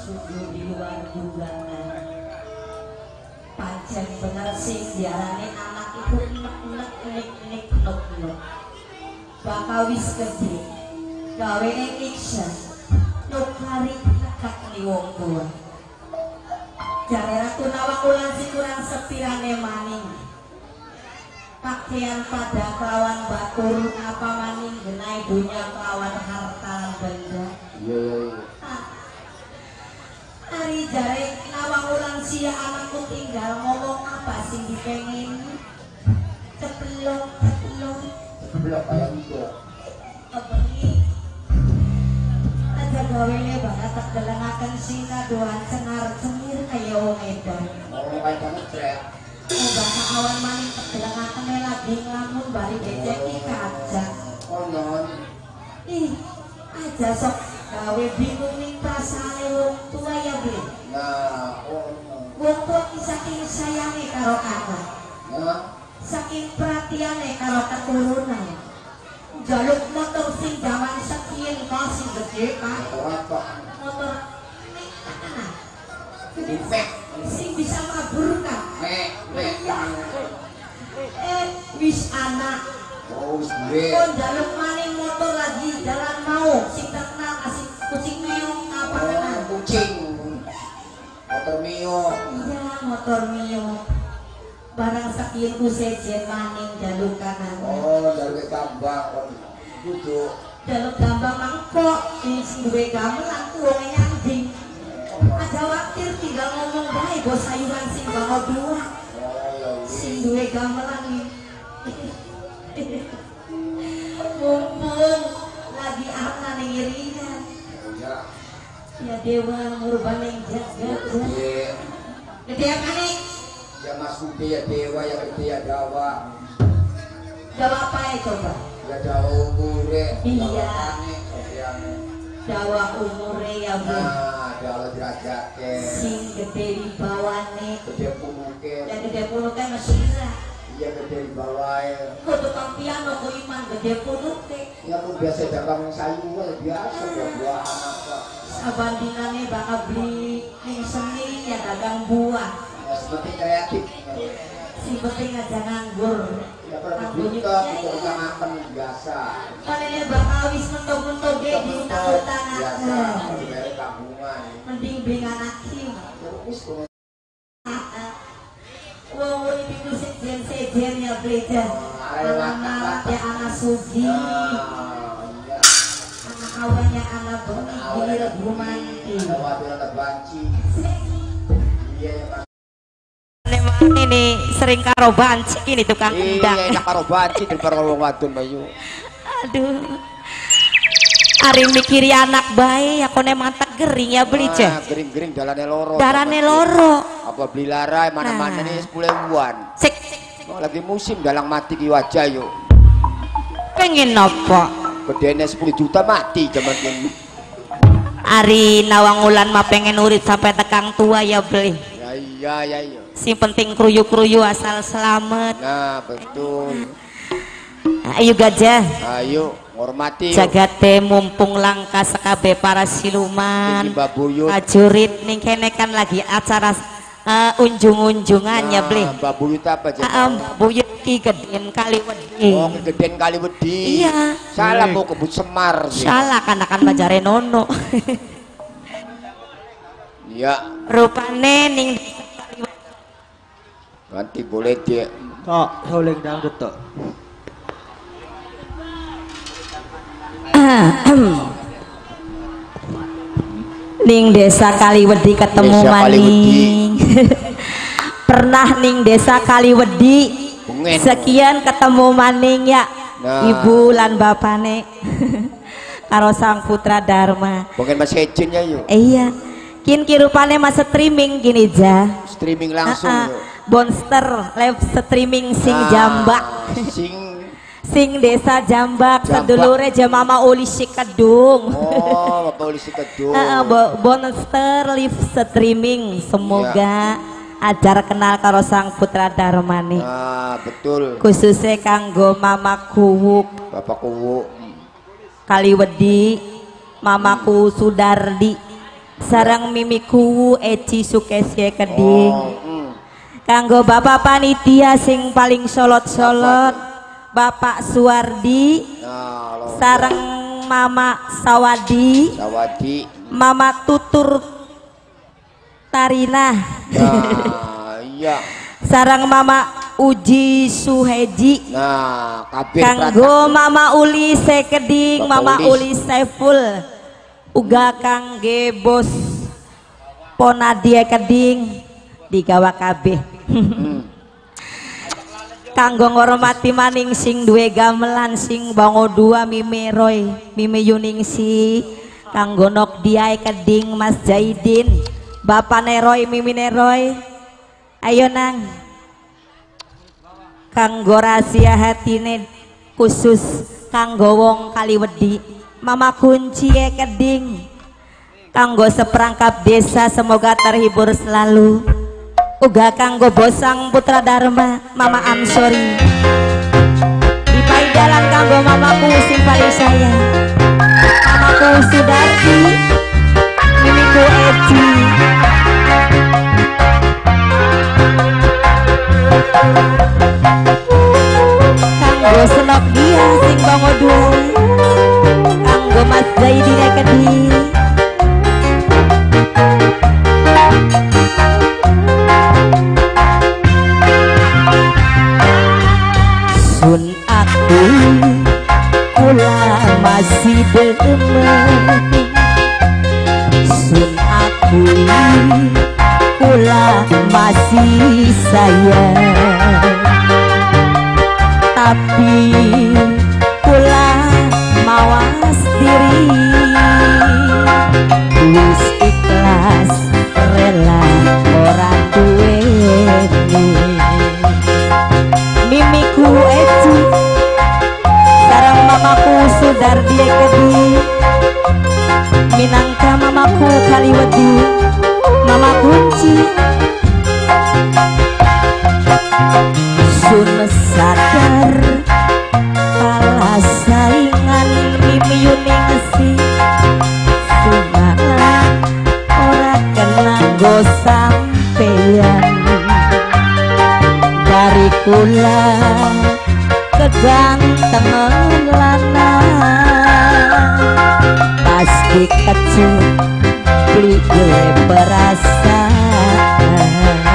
sungguh di luar dugaan. Pancen bener sih diarani anak ibu nek nek bakal wis gede gawe iksan nukari nekak ni wong tua jare Ratu Nawangulan si kurang sepirane maning pakaian pada kelawan batur apa maning genai dunia kelawan harta benda. Hari jare Nawangulan sia anakku tinggal ngomong apa sih dipengin ceplok kayak gitu kebengi aja gawene banget tak gelengaken sina doan cengar cengir kaya wong edan kayak banget rek bahasa awan maning tak gelengaken lagi ngelamun bari becek iki kaca non ih aja sok gawe bingung ning prasane wong tua ya Bli. Nah wong tua saking sayange karo anak saking perhatiannya karo keturunan jaluk motor sing jaman sekian kasih gede kan motor sing bisa maburkan wis anak kon jaluk maning motor lagi jalan mau sing terkenal kasih kucing meong apa kan kucing motor mio iya motor mio barang sakit ku sejen maning jaluk kanan jaluk gambang duduk jaluk gambang mangkok ini sing duwe gamelan tuwonge anjing aja waktir tinggal ngomong bae bos sayuran sing bawa dua sing duwe gamelan mumpung lagi ana ning iringan ya dewa ngurban yang jaga gede apa nih ya Mas Budi ya dewa ya gede ya Jawa apa ya coba ya Jawa umure iya Jawa umure ya Bu Jawa derajatnya sing gede di bawahnya gede puluke ya gede puluke masih bisa iya gede di bawahnya kok tukang piano kok iman gede puluke ya aku biasa dagang sayur biasa buah apa sabandingannya bakal beli yang seni ya dagang buah seperti kreatif si penting aja nganggur ya pernah buka kita makan biasa panennya bakal wis mentok-mentok di utang-utang biasa dari tabungan mending beli anak kim wow ini tuh sejen ya belajar anak ya anak sugi anak awalnya anak benih romantis anak banci ini sering karo banci ini tukang endang iya karo banci di karo wadon bayu aduh ari mikiri anak bae ya kone mantak gering ya beli cek gering-gering dalane loro apa beli lara mana-mana nih 10.000-an sik lagi musim dalang mati ki wajah yuk pengen apa gedene 10 juta mati zaman ini ari Nawangulan mah pengen urip sampai tekang tua ya beli ya iya sing penting kruyu-kruyu asal selamat nah betul ayo gajah ayo ngormati jagate mumpung langka sekabe para siluman prajurit ning kene kan lagi acara unjung-unjungan ya Bli Mbak Buyut apa aja Mbak Buyut ki Geden Kaliwedi oh Geden Kaliwedi iya salah mau kebut Semar salah kan bajare nono iya rupane ning nanti boleh dia tok boleh dangdut tok ning desa Kaliwedi ketemu maning pernah ning desa Kaliwedi sekian ketemu maning ya nah. Ibu lan bapane karo sang putra Dharma mungkin masih izin ya yuk iya kin kirupane mas streaming gini ja streaming langsung Monster live streaming sing Jambak sing desa Jambak sedulure Mama Uli Sikedung oh Bapak Uli Sikedung Monster live streaming semoga ajar kenal karo sang putra Darmani betul khususnya kanggo Mama Kuwuk Bapak Kuwuk Kaliwedi Mamaku Sudardi sareng mimiku Eci Sukesye Keding. Kanggo Bapak panitia sing paling solot-solot Bapak Suwardi, sareng Mama Sawadi, Mama Tutur Tarina, iya. sarang Mama Uji Suheji, kanggo Mama Uli Sekeding, Mama Uli Saiful, uga kangge bos Ponadia Keding digawa kabeh. Kanggo ngormati maning sing duwe gamelan sing bango dua Mimi Roy, Mimi Yuningsi, kanggo Nok Diai Keding, Mas Jaidin, Bapak Neroy, Mimi Neroy, ayo nang kanggo rahasia hatine khusus kanggo wong Kaliwedi, Mama Kunci Keding, kanggo seperangkap desa semoga terhibur selalu, uga kanggo bosang Putra Dharma, Mama Amsori, dipai jalan kanggo mamaku sing paling sayang, Mamaku Sudarti, Mimiku Eci, kanggo Senok dia sing bango dua, kanggo Mas Zaidin Keding, sun aku kula masih demen, sun aku kula masih sayang, tapi kula mawas diri, wis ikhlas rela ora duweni. Mimiku Eci sareng mamaku Sudardi Keding, minangka mamaku Kaliwedi, Mama Kunci, sun sadar kalah saingan Mimi Yuningsi, sumalah ora kena go sampeyan, dari kula kegantengan lanang pasti kecut beli perasaan.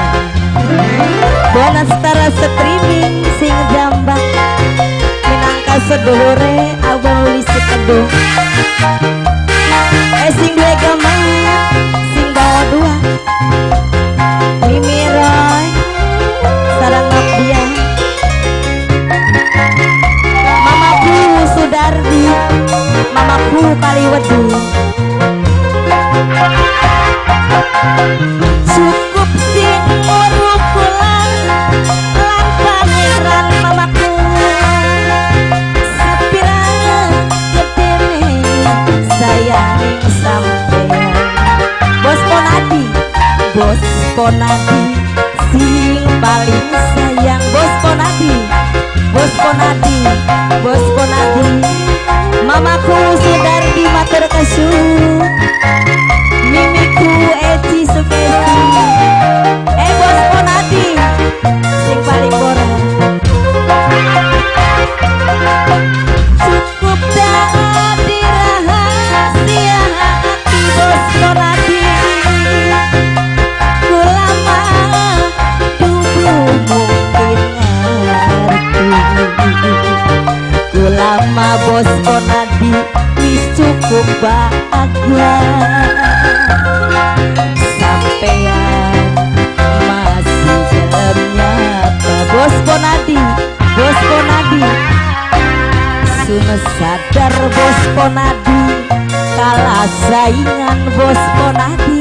Bonus tara streaming sing jambak minangka sedulure abang uli sekedung, sing duwe gamelan sing bawa dua Mimi Roy sareng Nok dia, mamaku Sudardi, mamaku Kaliwedi, cukup sing uruk kula lan pangeran mamaku, sapira gedene sayanging sampeyan, bos Ponadi, bos Ponadi sing paling sayang, bos Ponadi, bos Ponadi, bos Ponadi, mamaku Sudardi matur kesuwun, mimiku Eci Sukesi, bos Ponadi sing paling borong, cukup dadi rahasia hati bos Ponadi, kula mah dudu mungkin ngerti, kula mah bos Ponadi wis cukup bahagia, sampeyan masih gelem nyata, bos Ponadi, bos Ponadi, sun sadar bos Ponadi kalah saingan bos Ponadi,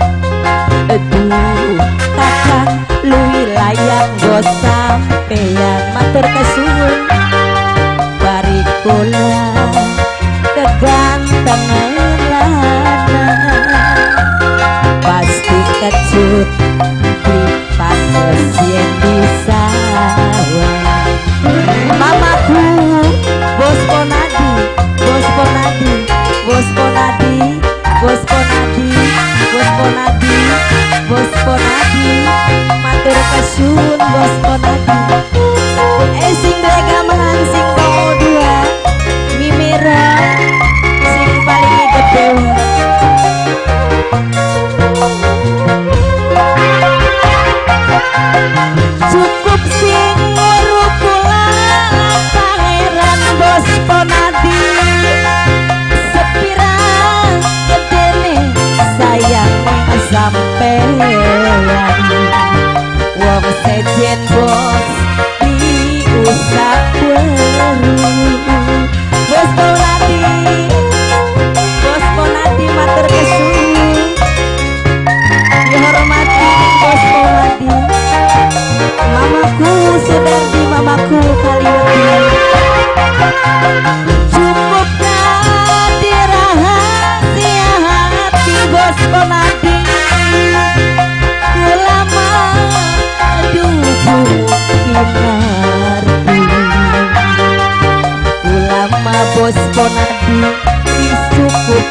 aduh kakang luwi layang bos sampeyan matur kesuwun, bari kula kegantengan lanang pasti kecut di patos yen disawang, mamaku bos Ponadi, bos Ponadi, bos Ponadi, bos Ponadi,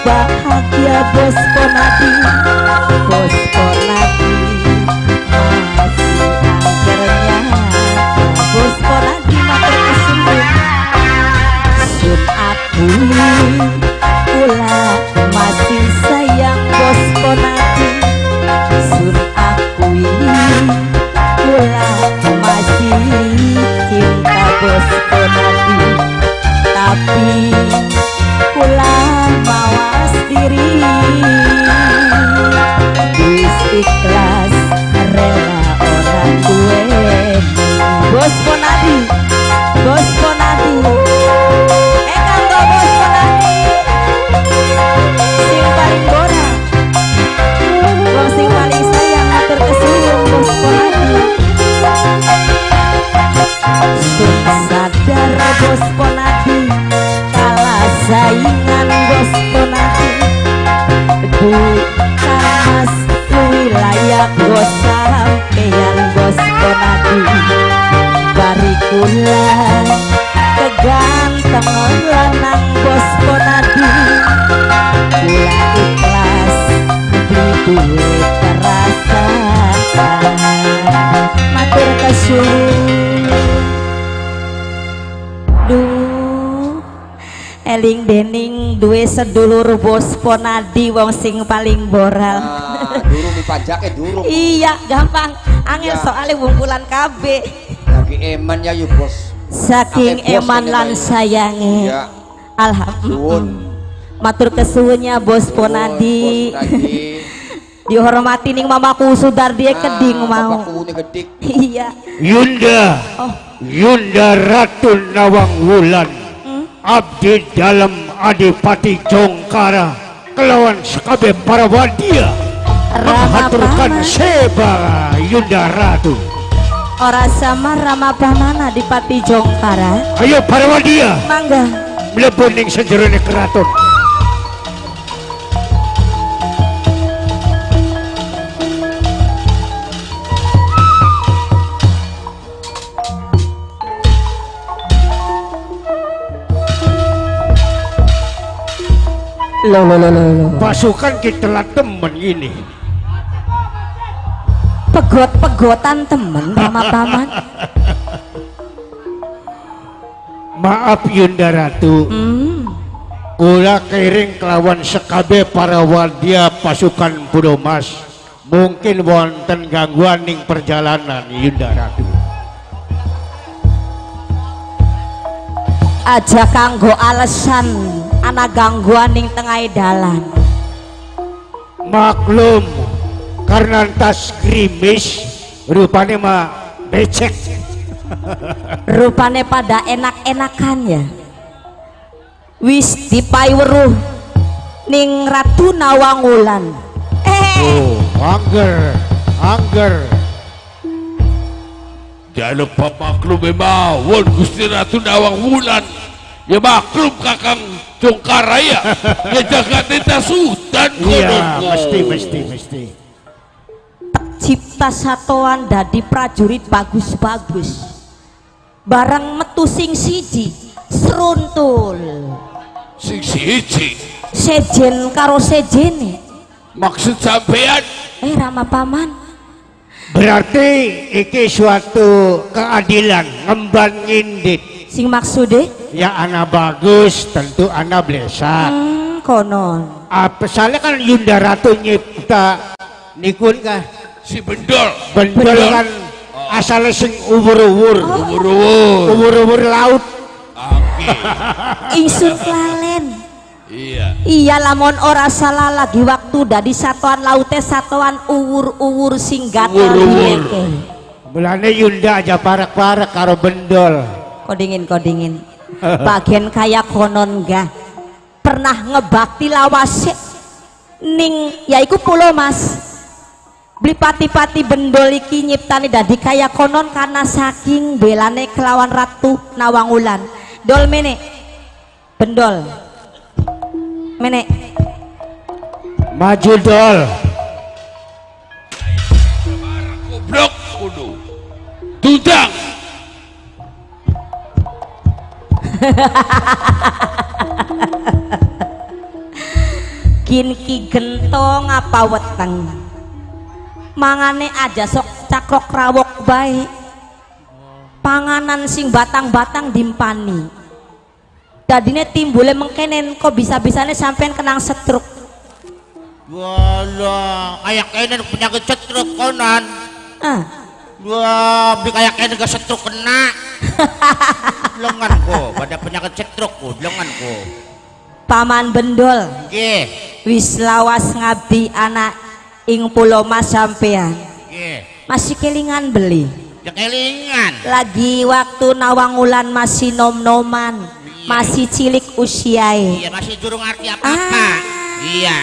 bahagia bos Ponadi masih angkernya bos Ponadi matur kesembun sun akui kula masih sayang bos Ponadi sun akui kula masih cinta bos Ponadi tapi kula mawas diri wis ikhlas rela orang duweni bos Ponadi bos Ponadi kanggo bos Ponadi sing paling bora wong sing paling sayang atur kesuwun bos Ponadi sun sadar bos Ponadi kalah saingan bos Ponadi bukan mas wilayah bos sampeyan bos Ponadi bari kula kegantengan lanang bos Ponadi kula ikhlas beli duit terasa matur kesuwun eling dening duwe sedulur bos Ponadi wong sing paling boral durung dipajake durung iya gampang angel ya. Soalnya wungkulan KB lagi eman ya yuk bos saking eman lan sayange ya. Alhamdulillah matur kesuwunnya bos Ponadi dihormati ning mamaku Sudardi keding mau iya Yunda Yunda Ratu Nawang Wulan abdi dalam Adipati Jongkara kelawan sekabe para wadia menghaturkan seba Yunda Ratu ora sama Rama Pamana Adipati Jongkara ayo para wadia mangga mlebu ning sejerone keraton Loh. Pasukan kita lah temen ini pegot-pegotan temen Rama Paman maaf Yunda Ratu kula kering kelawan sekabe para wadia pasukan Pudomas mungkin wonten gangguan ning perjalanan Yunda Ratu aja kanggo alasan anak gangguan ning tengah dalan maklum karena tas krimis rupanya mah becek rupanya pada enak-enakan ya wis dipaiweruh ning Ratu Nawang Wulan angger jangan lupa maklum mawon Gusti Ratu Nawang Wulan ya maklum Kakang Jongkara ya ya jaga tita sultan iya mesti cipta satuan dadi prajurit bagus-bagus barang metu sing siji seruntul sing siji sejen karo sejene maksud sampean Rama Paman berarti iki suatu keadilan ngemban ngindit sing maksude ya anak bagus tentu anak blesak konon apa salah kan Yunda Ratu nyipta nikun kah si bendol kan asalnya sing ubur-ubur laut ingsun klalen iya lamun ora salah lagi waktu dari satuan lautnya satuan uwur-uwur sing gatal belane Yunda aja parak-parak karo bendol kodingin bagian kayak konon gak pernah ngebakti lawase ning yaiku Pulau Mas beli pati-pati bendol iki nyiptani dadi kaya konon karena saking belane kelawan Ratu Nawang Wulan dol mene bendol mene maju dol goblok kudu tudang gin ki gentong apa weteng mangane aja sok cakrok rawok bae panganan sing batang-batang dimpani dadine timbule mengkenen kok bisa-bisanya sampean kenang setruk. Walah kayak kenen penyakit setruk konan wah beli kayak kenen ke setruk kena lenganku pada penyakit setrukku lenganku Paman Bendol nggih wis lawas ngabdi anak ing Pulau Mas sampean nggih masih kelingan beli kelingan lagi waktu Nawangulan masih nom-noman masih cilik usiae iya masih durung arti apa-apa iya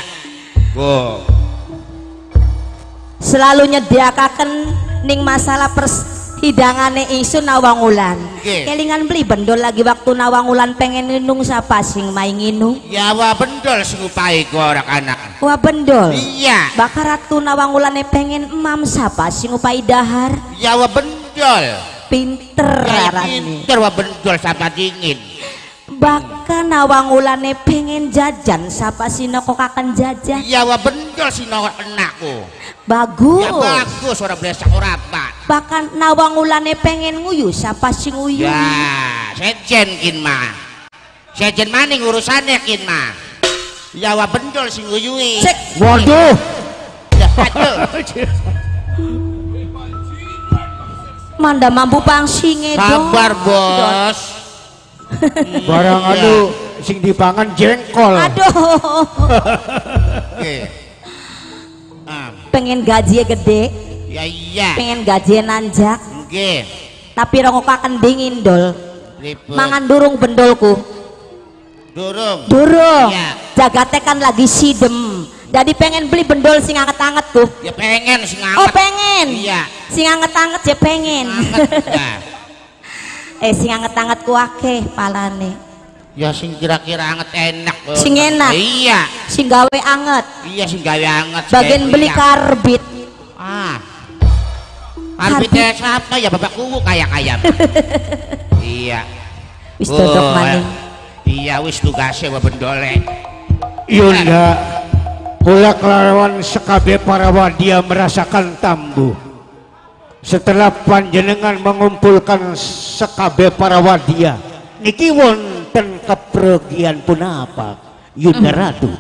selalu nyediakaken ning masalah hidangane isu Nawangulan kelingan beli Bendol lagi waktu Nawangulan pengen nginung siapa sing main nginung ya wah Bendol sing upai ku orang anak wah Bendol iya bakar ratu Nawangulane pengen emam siapa sing upai dahar ya wah Bendol pinter ya arane pinter wah Bendol siapa dingin bahkan Nawangulane pengen jajan siapa sih kok akan jajan iya wah Bendol sing kenakku bagus ya bagus orang beresak orang apa bahkan Nawangulane pengen nguyu siapa sih nguyu ya sejen kin mah sejen maning urusannya kin mah ya wah Bendol sing nguyui Waduh. ya aduh manda mampu pangsinge sabar bos Barang anu sing dipangan jengkol. aduh pengen gaji gede ya iya pengen gaji nanjak nggih tapi rongok akan dingin dol ribet mangan durung bendolku durung iya. jagate kan lagi sidem jadi pengen beli bendol sing anget-anget tuh ya pengen sing oh pengen iya sing anget-anget ya pengen anget ya. sing anget-anget ku akeh palane Ya sing kira-kira anget enak. Sing enak. Iya. Sing gawe anget. Iya sing gawe anget. Bagian beli karbit. Ah. Karbitnya siapa ya bapak kuku kayak ayam. Iya. Wis dodok maning. Iya wis tugasnya wa bendole. Yunda pula kelawan sekabe para wadia merasakan tambuh. Setelah panjenengan mengumpulkan sekabe para wadia, niki wonten kepergian pun apa Yunda Ratu?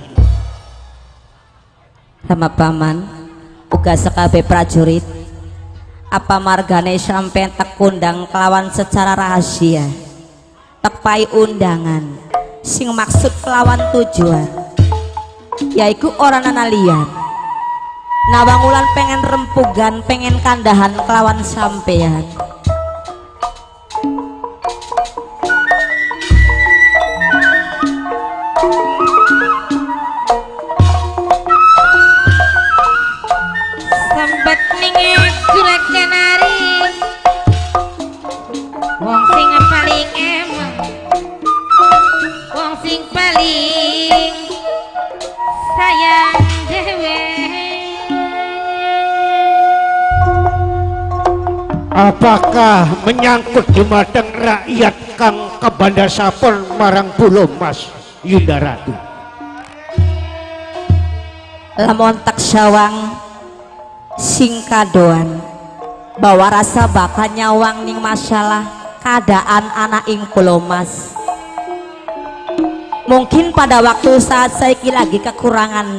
Sama paman uga sekabe prajurit apa margane sampean tekundang kelawan secara rahasia tepai undangan sing maksud kelawan tujuan yaiku orang analian Nawangulan pengen rempugan pengen kandahan kelawan sampean. Sempet ninge gulak janari wong sing paling emang wong sing paling sayang dewe. Apakah menyangkut dumateng rakyat kang kabanda sapon marang Pulau Mas Yunda Ratu? Lamun tak syawang sing kadoan bawa rasa bakal nyawang ning masalah keadaan anak ing Pulau Mas. Mungkin pada waktu saat saya lagi kekurangan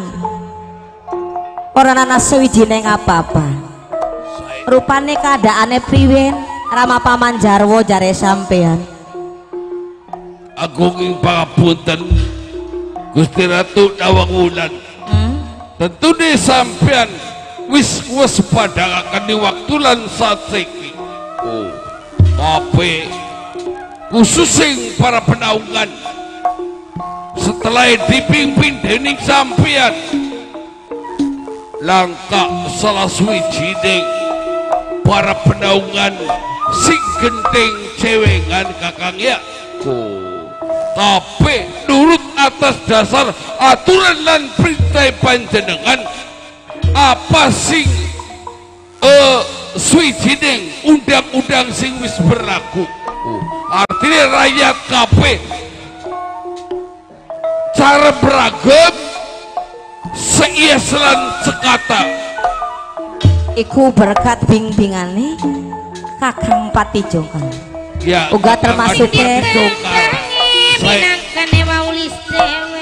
orang anak sewijine ngapa-apa rupane keadaannya priwen Rama Paman Jarwo jare sampean. Agunging pangapunten Gusti Ratu Nawangulan. Tentu deh sampean wis padang di waktu lan saat saiki. Oh, tapi khususing para penaungan setelah dipimpin dening sampean langkah salah suwijining para penaungan sing genting cewengan kakang ya. Tapi nurut atas dasar aturan dan perintah panjenengan apa sing suwijining undang-undang sing wis berlaku. Artinya rakyat kabeh cara beragam iya selan sekata. Iku berkat bimbingane Kakang Pati Jongkar. Ya, Uga termasuk Kakang Pati Jongkar. minangkane waulis dewe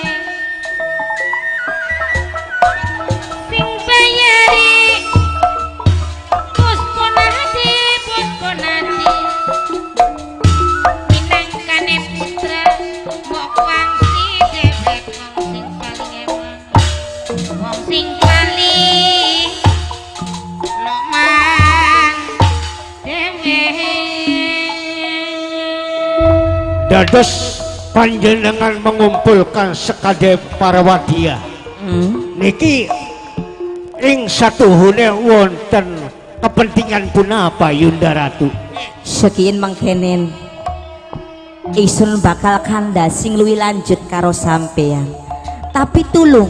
sing bayari bos ponadi minangkane putra mok wangsi dewek wong sing paling loman dewe Dados panjenengan mengumpulkan sekade para wadia. Niki ing satuhune wonten kepentingan punapa Yunda Ratu? Sekian mangkenen isun bakal kandhasing luwih lanjut karo sampean. Tapi tulung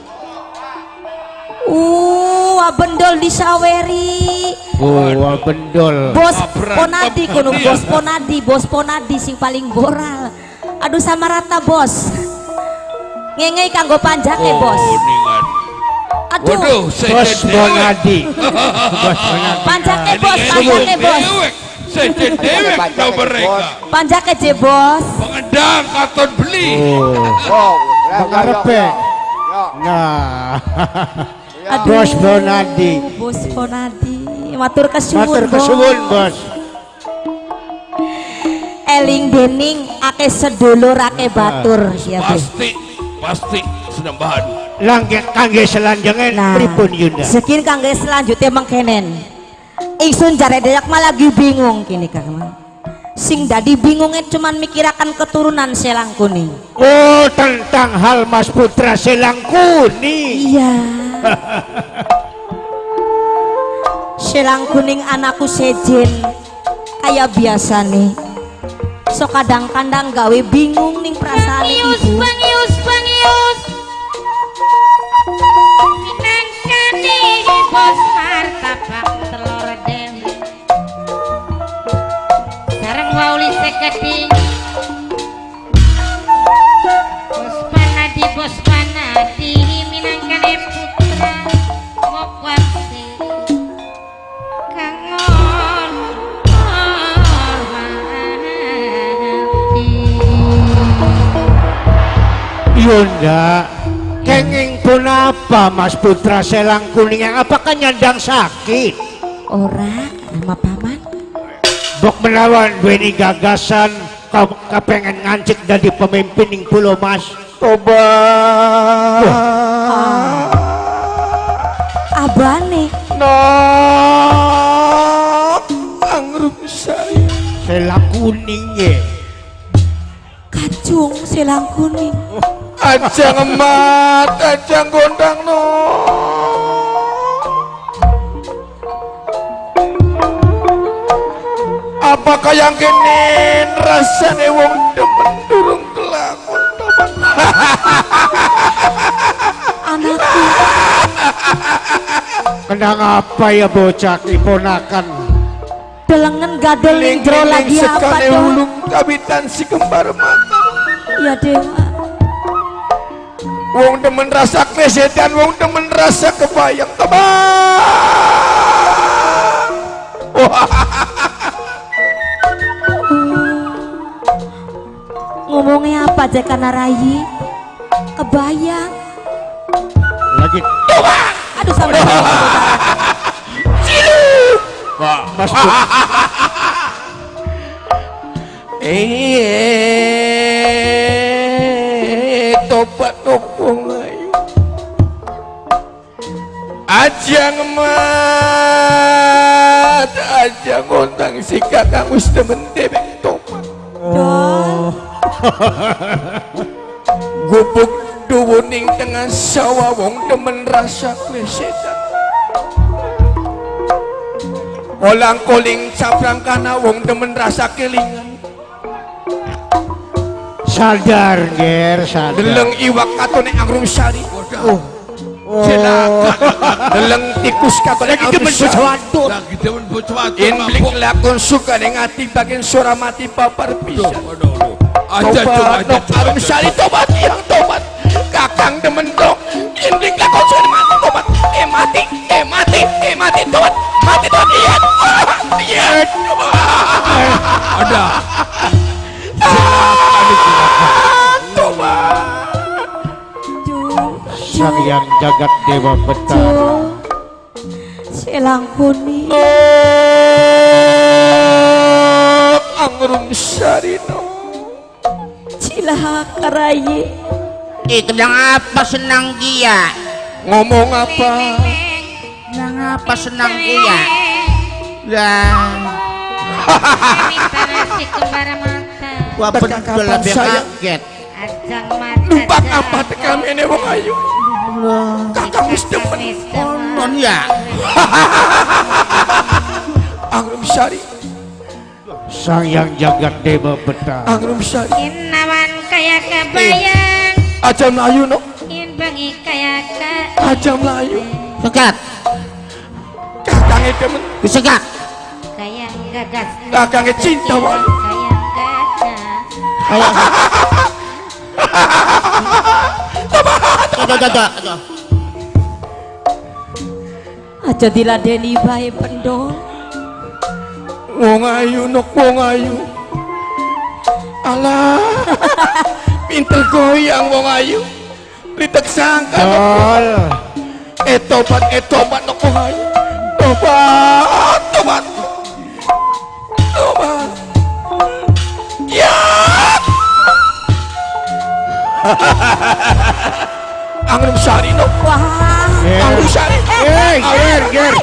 abendol disaweri. Abendol. Bos Ponadi kono, bos Ponadi sing paling boral. Aduh sama rata bos. Ngengei kanggo panjake bos. Ningan. Aduh. Waduh, Bos Bonadi. Panjake bos, panjake bos. Sejen dewek no mereka. Panjake je bos. Pengendang katon beli. Oh, Pengarepe. Nah. Bos Bonadi. Bos Ponadi. Matur kesuwun. Matur kesuwun, Bos. Eling dening ake sedulur ake batur ya Bu. Pasti sedang bahadu. Langge kangge selanjangan pripun Yunda? Sekian kangge selanjutnya mangkenen. Ingsun jare dayak malah lagi bingung kini Kang. Sing dadi bingungnya cuman mikirakan keturunan Selang Kuning. Oh, tentang hal Mas Putra Selang Kuning. Iya. Selang Kuning anakku sejen kayak biasa nih. So kadang-kadang gawe bingung ning perasaan ibu. Bangius minangkane bos martabak telur dewe sareng waulis sekeding bos panadi minangkane putra mok wangsi kangon Yunda, kenging pun apa Mas Putra Selang Kuning yang apakah nyandang sakit? Ora, sama paman. Bok melawan duweni gagasan kepengen ngancik dari pemimpin ing Pulau Mas. Coba. Abane. No, angrup saya. Selang Kuning ya. Kacung Selang Kuning. Aja ngemat, aja gondang no. Apakah yang kini rasanya wong demen durung kelakon teman? Anakku. Kenang apa ya bocah iponakan? Delengen gadel ning jero lagi apa dong? Ulung kabitan si kembar mata. Ya Dewa. Wong demen rasa klesetan, wong demen rasa kebayang teman. Ngomongnya apa aja karena Rayi? Kebayang. Lagi. Aduh sampai Mas tobat topong ayo. Aja ngemat, aja ngontang si kakang wis demen dewek tobat. Gubuk duwuning tengah sawah wong demen rasa klesetan. Kolang koling sabrang kana wong demen rasa kelingan. Sadar ger, sadar. Deleng iwak katone angrum sari. Celaka. Deleng tikus katone angrum sari. Lagi demen bocah In blik lakon suka ning ati bagian suara mati papar pisan. Aja coba Angrum sari tobat yang tobat. Kakang demen dok. In blik lakon suka Sudah. Silakan Coba. Sang yang jagat dewa betara. Selangkuni. Angrum sarino. Cilaka rayi. Sedang apa senang dia? Ngomong apa? Sedang apa senang dia? Lah. Tarasi kembar mata. Wah betul lebih kaget. Ajang mata. Numpak apa tekam ini wong ayu? Kakak wis demen. Non ya. Angrum sari. Sang yang jagat dewa betara. Angrum sari. Inawan kaya kebayang. Aja melayu no. In bengi kaya ke. Aja melayu. Sekat. Kakangnya demen. Sekat. Kaya gagas. Kakangnya cinta wae. Kaya gagas. Tuh. Aja diladeni bae pendol. Wong ayu nok wong ayu. Alah. Pinter goyang wong ayu. Litek sangka. Dol. Etobat nok wong ayu. Tobat. Ya. Angrum sari nok. Wah. Angrum sari. Ger.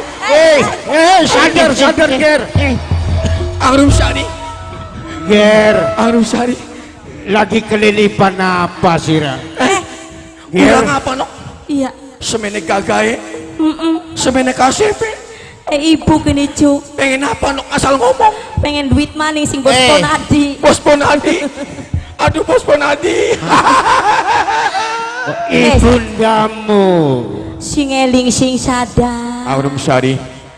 Sadar Ger. Angrum sari. Ger. Angrum sari. Lagi kelilipan apa sih Ra? Kurang apa nok? Iya. Semene gagae. Semene KCP. Ibu kini cuk. Pengen apa nok asal ngomong? Pengen duit maning sing bos Ponadi. Bos Ponadi. Aduh bos Ponadi. Ibundamu. Sing eling sing sadar. Angrum sari.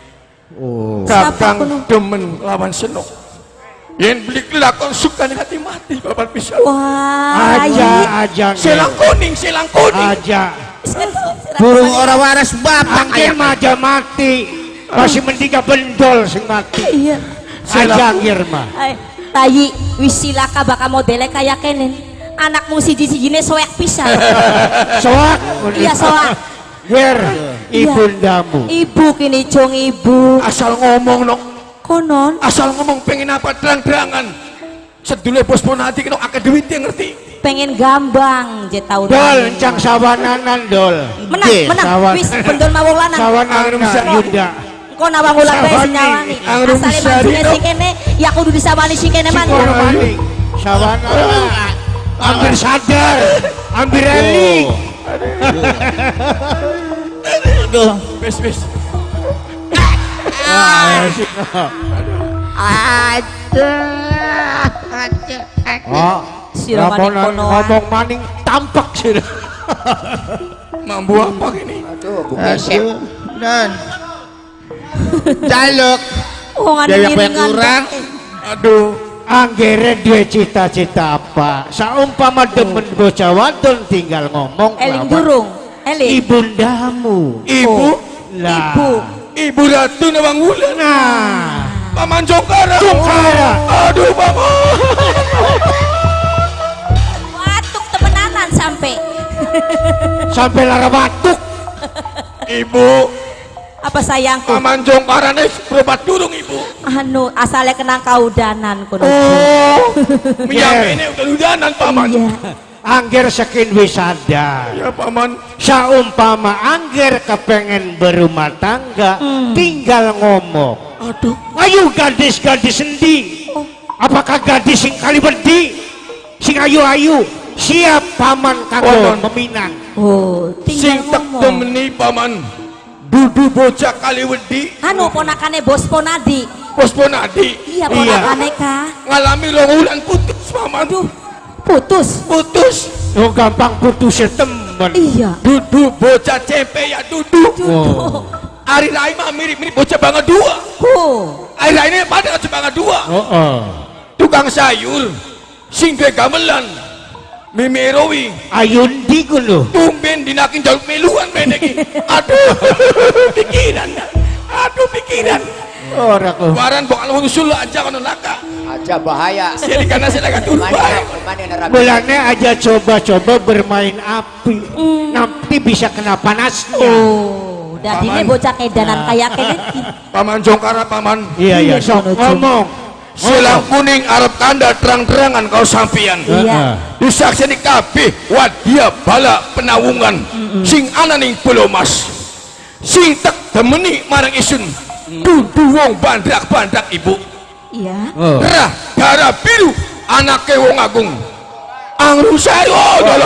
Kakang demen lawan senok. Yen beli kelakon suka nih hati mati bapak bisa. Wah. Aja. Selang kuning. Aja. Burung orang waras bapak Angin aja mati. Masih mending bendol sing mati. Iya. Aja Irma. Tayi wisilaka bakal modelnya kayak kenen. Anakmu siji-sijine soek pisan. Soak. Iya soak. Ger, ibundamu. Ibu kini jong ibu. Asal ngomong nok. Konon. Asal ngomong pengen apa terang-terangan. Sedule bos Ponadi kena akeh duit yang ngerti. Pengen gambang je tau. Dol encang sawananan dol. Menang. Wis bendol mawung lanang. Sawanan Yunda. Engko nawang ulang bae sing nyawani. Asale manjune sing kene ya kudu disawani sing kene man. Sawana. Hampir sadar. Hampir eling. Aduh. Wis. Ngomong maning tampak sih. Mampu apa gini? Aduh, dan jaluk. Daya kurang. Aduh, anggere duwe cita-cita apa? Saumpama demen bocah wadon tinggal ngomong. Eling durung. Eling. Ibundamu. Ibu. Lah. Ibu Ratu Nawang Wulan. Nah. Paman Jongkara. Aduh paman. Watuk temenanan sampai lara batuk. Ibu. Apa sayangku? Paman Jongkara nih berobat durung ibu. Anu asalnya kenang kaudanan kudu. Oh. Miyang ini udah udanan paman. Angger saking wisada. Ya paman. Saumpama angger kepengen berumah tangga, tinggal ngomong. Aduh. Ayo gadis-gadis endi? Apakah gadis sing kalibedi? Sing ayu-ayu? Siap paman kanggo meminang. Oh, Sing tinggal tak ngomong. temeni paman. Dudu bocah Kaliwedi. Anu ponakane bos Ponadi. Bos Ponadi. Iya ponakane ka. Ngalami 2 bulan putus paman. Aduh, putus. Oh gampang putus temen. Iya. Dudu bocah CP ya dudu. Oh. Ari Rai mah mirip-mirip bocah Bangga 2. Oh. Ari Rai ini pada bocah Bangga 2. Oh. Tukang sayur. Sing duwe gamelan. Mimerowi. Ayundi ku lho. Tumben dinakin jaluk meluan meneki. Aduh pikiran. pikiran. Ora kok. Waran bokal usul aja kono laka. Aja bahaya. Sili kana sila katurba. Belane aja coba-coba bermain api. Nanti bisa kena panasnya. Oh, dadi ini bocah edanan kayak kene. Paman Jongkara paman. Iya, sok ngomong. Silang kuning arep kanda terang-terangan kau sampian. Iya. Disakseni kabeh wadia bala penawungan sing ana ning Pulau Mas. Sing tek demeni marang isun. Dudu wong bandrak-bandrak ibu. Iya. Rah darah biru anake wong agung. Angrum sayo.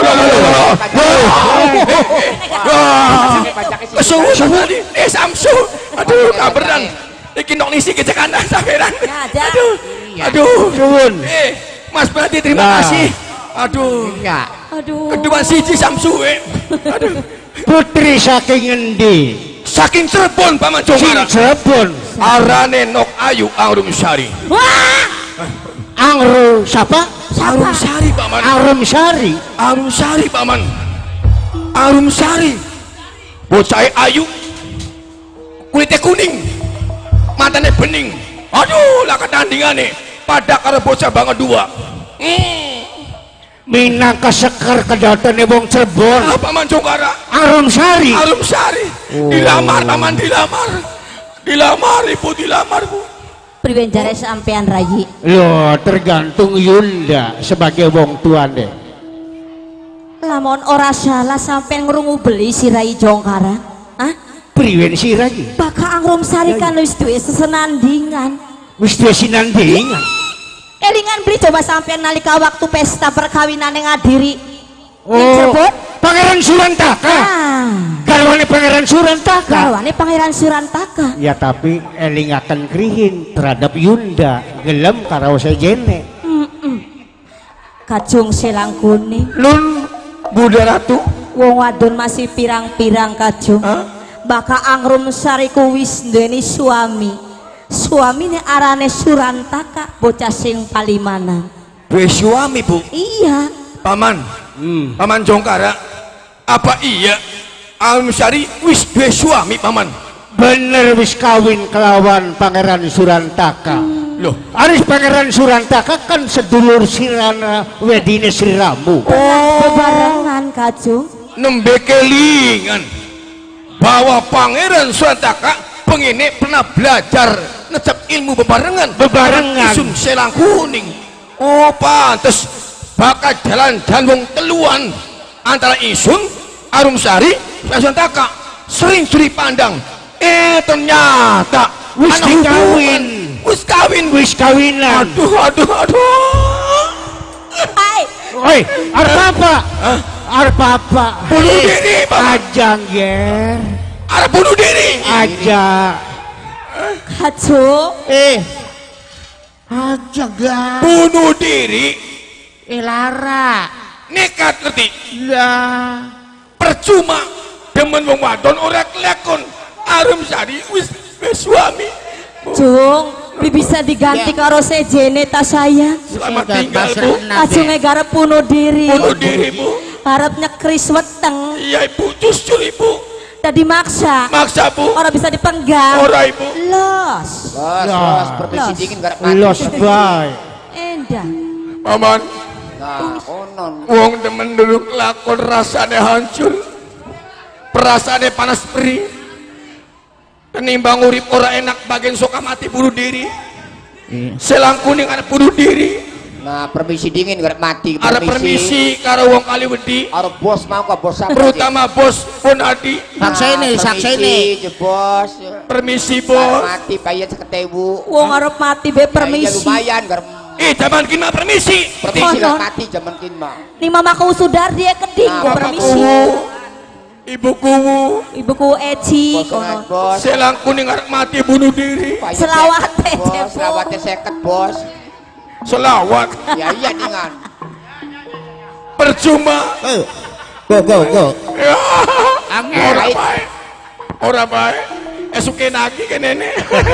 Kesuwu tadi Samsu. Aduh kaberan. Iki nok nisi kecekanan samperan. Aduh. Suwun. Mas Bati terima kasih. Aduh. Aduh. Kedua siji Samsu. Aduh. Putri saking endi? Saking Cirebon Paman Sing Jongkara. Cirebon. Arane Nok Ayu Angrum Sari. Wah! Angru siapa? Angrum Sari Paman. Arum Sari. Angrum Sari Paman. Angrum Sari. Bocah ayu. Kulitnya kuning. Matanya bening. Aduh, lah ketandingane pada karo bocah banget dua. Minangka sekar kedatane wong Cirebon. Paman Jongkara. Arum Sari. Arum Sari. Dilamar Paman, dilamar. Dilamar ibu, dilamar bu. Priwen jare sampean Rayi? Loh, tergantung Yunda sebagai wong tuane. Lamun ora salah sampean ngrungu beli si Rai Jongkara. Hah? Priwen siragi. Baka Angrum Sari kan wis duwe sesenandingan. Wis duwe sinandingan. Kelingan beli coba sampean nalika waktu pesta perkawinan yang ngadiri. Oh, Pangeran Surantaka. Garwane Pangeran Surantaka. Garwane Pangeran Surantaka. Ya tapi elingaken krihin terhadap Yunda gelem karo sejene. Kajung Silang Kuning. Nun Bunda Ratu. Wong wadon masih pirang-pirang kajung. Baka Angrum Sari ku wis nduweni suami. Suamine arane Surantaka, bocah sing Palimanan. Duwe suami bu. Iya. Paman. Paman Jongkara. Apa iya Angrum Sari wis duwe suami Paman? Bener wis kawin kelawan Pangeran Surantaka. Loh, Aris Pangeran Surantaka kan sedulur sirana wedine Sri Ramu. Bebarengan kajung. nembe kelingan bahwa Pangeran Surantaka pengene pernah belajar necap ilmu bebarengan isun Selang Kuning. Oh pantes bakal jalan-jalan wong teluan antara isun Arum Sari dan Surantaka sering curi pandang. Ternyata wis kawin, wis kawinan. Aduh. Hai. Oi, arep apa? Arep apa? Bunuh diri, Pak. Aja, Ger. Arep bunuh diri. Aja. Kajung. Aja, Gar. Bunuh diri. Lara. Nekat ngerti. Lah. Percuma demen wong wadon ora kelakon. Arum Sari wis suami. Jung, bisa diganti karo sejene ta saya. Selamat tinggal Bu. Kajunge garep bunuh diri. Bunuh diri Bu. Harap nyekris weteng. Iya Ibu, justru Ibu. Tadi maksa. Maksa Bu. Orang bisa dipenggal. Ora Ibu. Los. Los, permisi dingin garap mati. Los bay. Endah. Paman, Nah, konon. wong demen dulu lakon rasane hancur. Perasaane panas perih. Kenimbang urip ora enak bagian soka mati bunuh diri. Selang Kuning ada bunuh diri. Nah, permisi dingin garap mati. Ada permisi karo wong Kaliwedi. Ada bos mau kok bos apa? Terutama bos Pun Hadi. Saksa ini. Bos. Permisi Garap bos. mati bayar 50.000. Wong arep mati be Ya, permisi. lumayan garap. Zaman kini permisi. Permisi Oh, garap non. mati zaman kin mah. Nih mamaku Sudar dia keding Nah, ku permisi. Ibuku Ibuku Eci Bos kono. bos. Selang Kuning harus mati bunuh diri. Bayar Selawat, 50, bos. Cep. Selawatnya 50 bos. Selawat. Ya iya dengan. Percuma. Go. Ya. Angin. Ora baik. Esuke lagi ke nenek.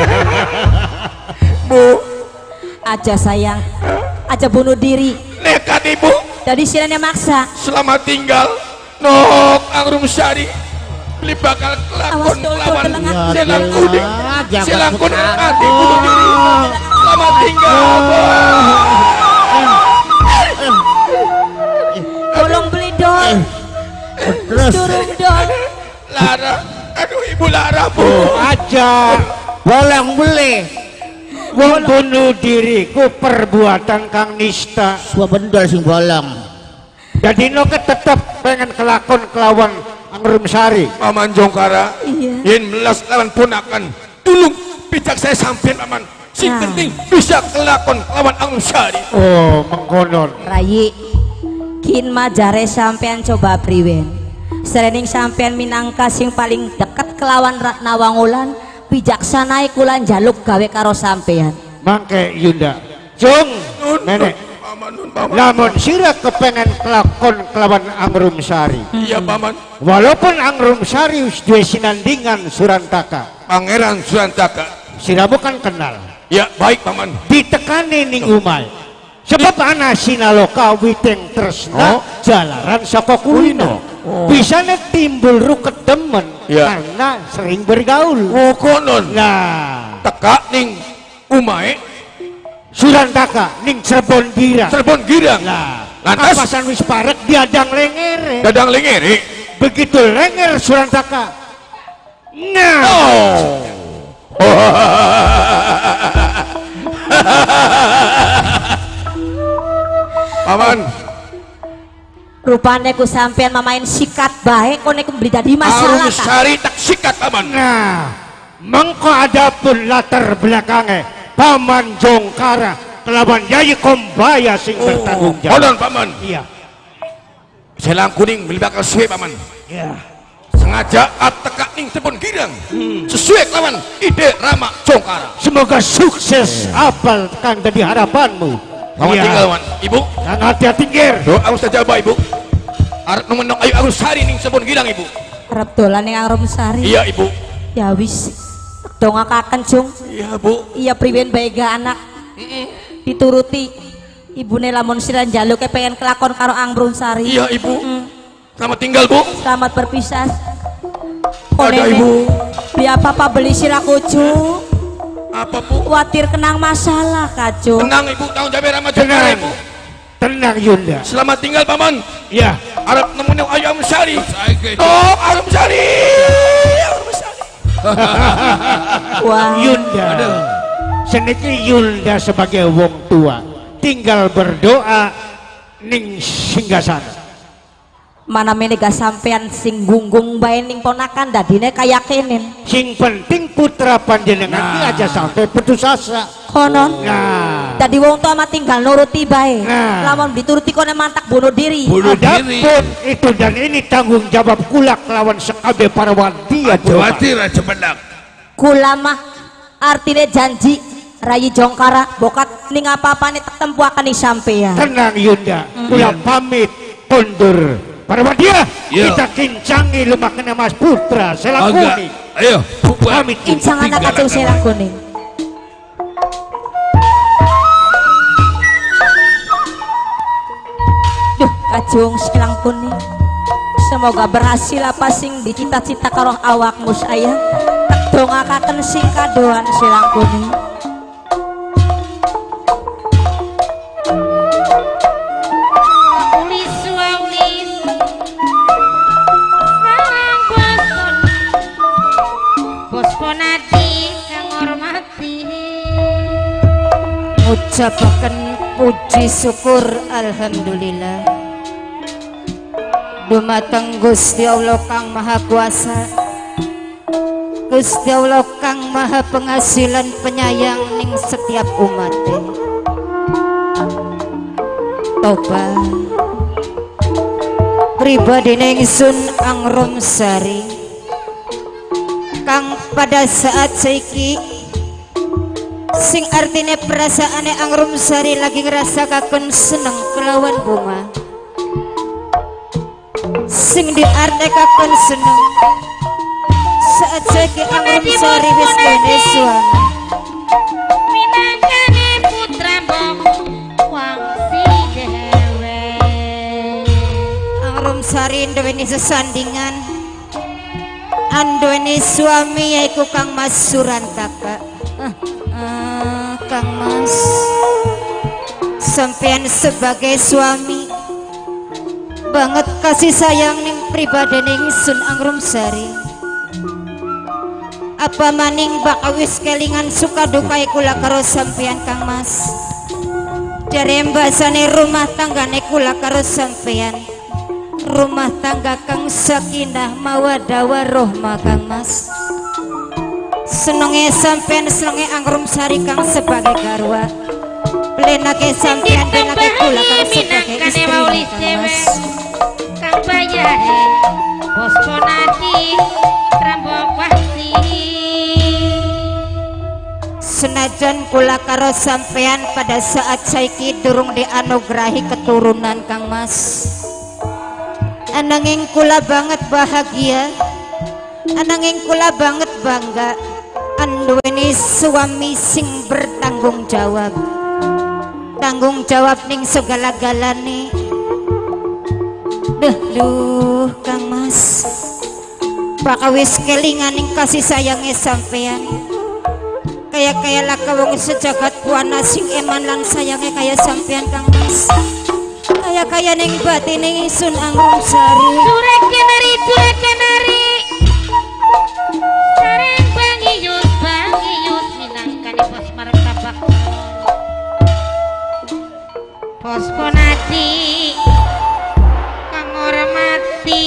Bu, Aja sayang. Aja bunuh diri. nekat Ibu. Dari silanya maksa. Selamat tinggal. Nok Angrum Sari. beli bakal Awas kelakon dol lawan telengah. selang kuning Jabat selang kuning putra. mati bunuh diri. Selamat tinggal Tolong beli dol. Terus Durung dol. Lara, aduh ibu Lara bu. Aja bolong beli. wong bunuh diriku perbuatan kang nista. Suwa bendol sing bolong. Jadi no tetep pengen kelakon kelawan Angrum Sari. Paman Jongkara Iya. yen melas lawan ponakan tulung pijak saya sampean paman sing Nah. penting bisa kelakon lawan Angrum Sari. Oh mengkonon. Rayi kin majare sampean coba priwen serening sampean minangka sing paling deket kelawan Ratna Wangulan bijaksana kulan jaluk gawe karo sampean. Mangke Yunda Jung nenek Paman nun paman. lamun sira kepengen kelakon kelawan Angrum Sari. Iya paman. Walaupun Angrum Sari wis duwe sinandingan Surantaka, Pangeran Surantaka. sira bukan kenal. Ya baik paman. Ditekani ning umay. Sebab ana sinaloka witeng tresna jalaran saka kulino. Bisane timbul ruket demen Ya. karena sering bergaul. Oh konon. Nah, Teka ning umae Surantaka ning Cirebon Gira. Cirebon Girang. Nah, Lantas? kapasan wis parek diadang lengere. Dadang lengere. Begitu lenger Surantaka. Nah, Paman, Rupane ku sampean mamain sikat bae kone ku beli dadi Angrum masalah ta. Sari tak sikat paman. nah, mengko adapun latar belakangnya Paman Jongkara kelawan Yayi Kombaya sing bertanggung jawab. Konon paman. Iya. Selang kuning beli bakal suwe paman. Iya. Sengaja teka ning Cirebon Girang. Sesuai lawan ide Rama Jongkara. Semoga sukses apal kang dadi harapanmu. Selamat tinggal wan. Ibu, Kang hati-hati ger. doa mustajab ibu. Arep nemenok ayu Angrum Sari ning Cirebon Girang ibu. Arep dolan ning Angrum Sari. Iya ibu. Ya wis. Dongakaken Jung. Iya bu. Iya priwen baega anak. Dituruti. Ibune lamun sira njaluke pengen kelakon karo Angrum Sari. Iya ibu. Selamat tinggal bu. Selamat berpisah. Ada ibu. Beli apa beli sira kucu. Apa bu? Khawatir kenang masalah kacu. Tenang ibu, tanggung jawab Rama Jongkara Tenang. ibu. Tenang Yunda. Selamat tinggal paman. Ya. Arep nemenok ayu Angrum Sari. Saiki Oh Angrum Sari. Angrum Sari. Wah. Yunda. Seniki Yunda sebagai wong tua tinggal berdoa ning singgasana. Mana menega sampean sing gunggung bae ning ponakan dadine kayakinin. Sing penting putra panjenengan iki aja sampai putus asa. Konon. Nah, Tadi wong tua mah tinggal nuruti bae. Nah. Lamun dituruti kone mantak bunuh diri. bunuh diri. adapun itu dan ini tanggung jawab kula kelawan sekabe para wadia Jawati raja menang. Kula mah artine janji Rayi Jongkara bokat ning apa-apane tak tempuaken ning sampean. Tenang Yunda, kula pamit kondur para wadia. Iya. Kita kincangi lumakna Mas Putra Agak. selangkuni. Ayo. Pamit Yunda. Incang anak kacung serang kuning. Duh, kacung serang kuning. Semoga berhasil apa sing dicita-cita karo awakmu sayang. Dongakaken sing kadoan serang kuning. Ulis wawis sarang boson bos ponati kang hormati Ucapaken puji syukur alhamdulillah dumateng Gusti Allah kang maha kuasa, Gusti Allah kang maha pengasilan penyayang ning setiap umatnya. Toba pribadi ingsun Angrum Sari kang pada saat saiki sing artine perasaane Angrum Sari lagi ngrasakaken seneng kelawan bunga sing diartekaken seneng saat saiki Angrum Sari wis kene suami minangkane putra mbok wangsi dewe Angrum Sari nduweni sesandingan Anduweni suami yaiku Kang Mas Suran kakak. Kang Mas, sampean sebagai suami banget kasih sayang ning pribadi ning Sun Angrum Sari. Apa maning bakal wis kelingan suka dukai kula karo sampean Kang Mas. Jare mbasane rumah tanggane kula karo sampean. Rumah tangga kang sakinah mawaddah warahmah Kang Mas. Senenge sampean senenge Angrum Sari kang sebagai garwa. Plenake sampean plenake kula kang sebagai istri Kang Mas. Kang Bayare Bos Ponati Rambok Wahsi. Senajan kula karo sampean pada saat saiki durung dianugerahi keturunan Kang Mas. Ananging kula banget bahagia, ananging kula banget bangga anduweni suami sing bertanggung jawab. Tanggung jawab ning segala-galane. Duh Kang Mas, pakawis kelingan ning kasih sayangnya sampean. Kaya lah kawong sejagat kuana sing eman lan sayangnya kaya sampean Kang Mas. Kaya ning batin ning Sun Angrum Sari. Durek kenari sareng bangiyut minangkani bos martabak. Bos Ponati kang hormati.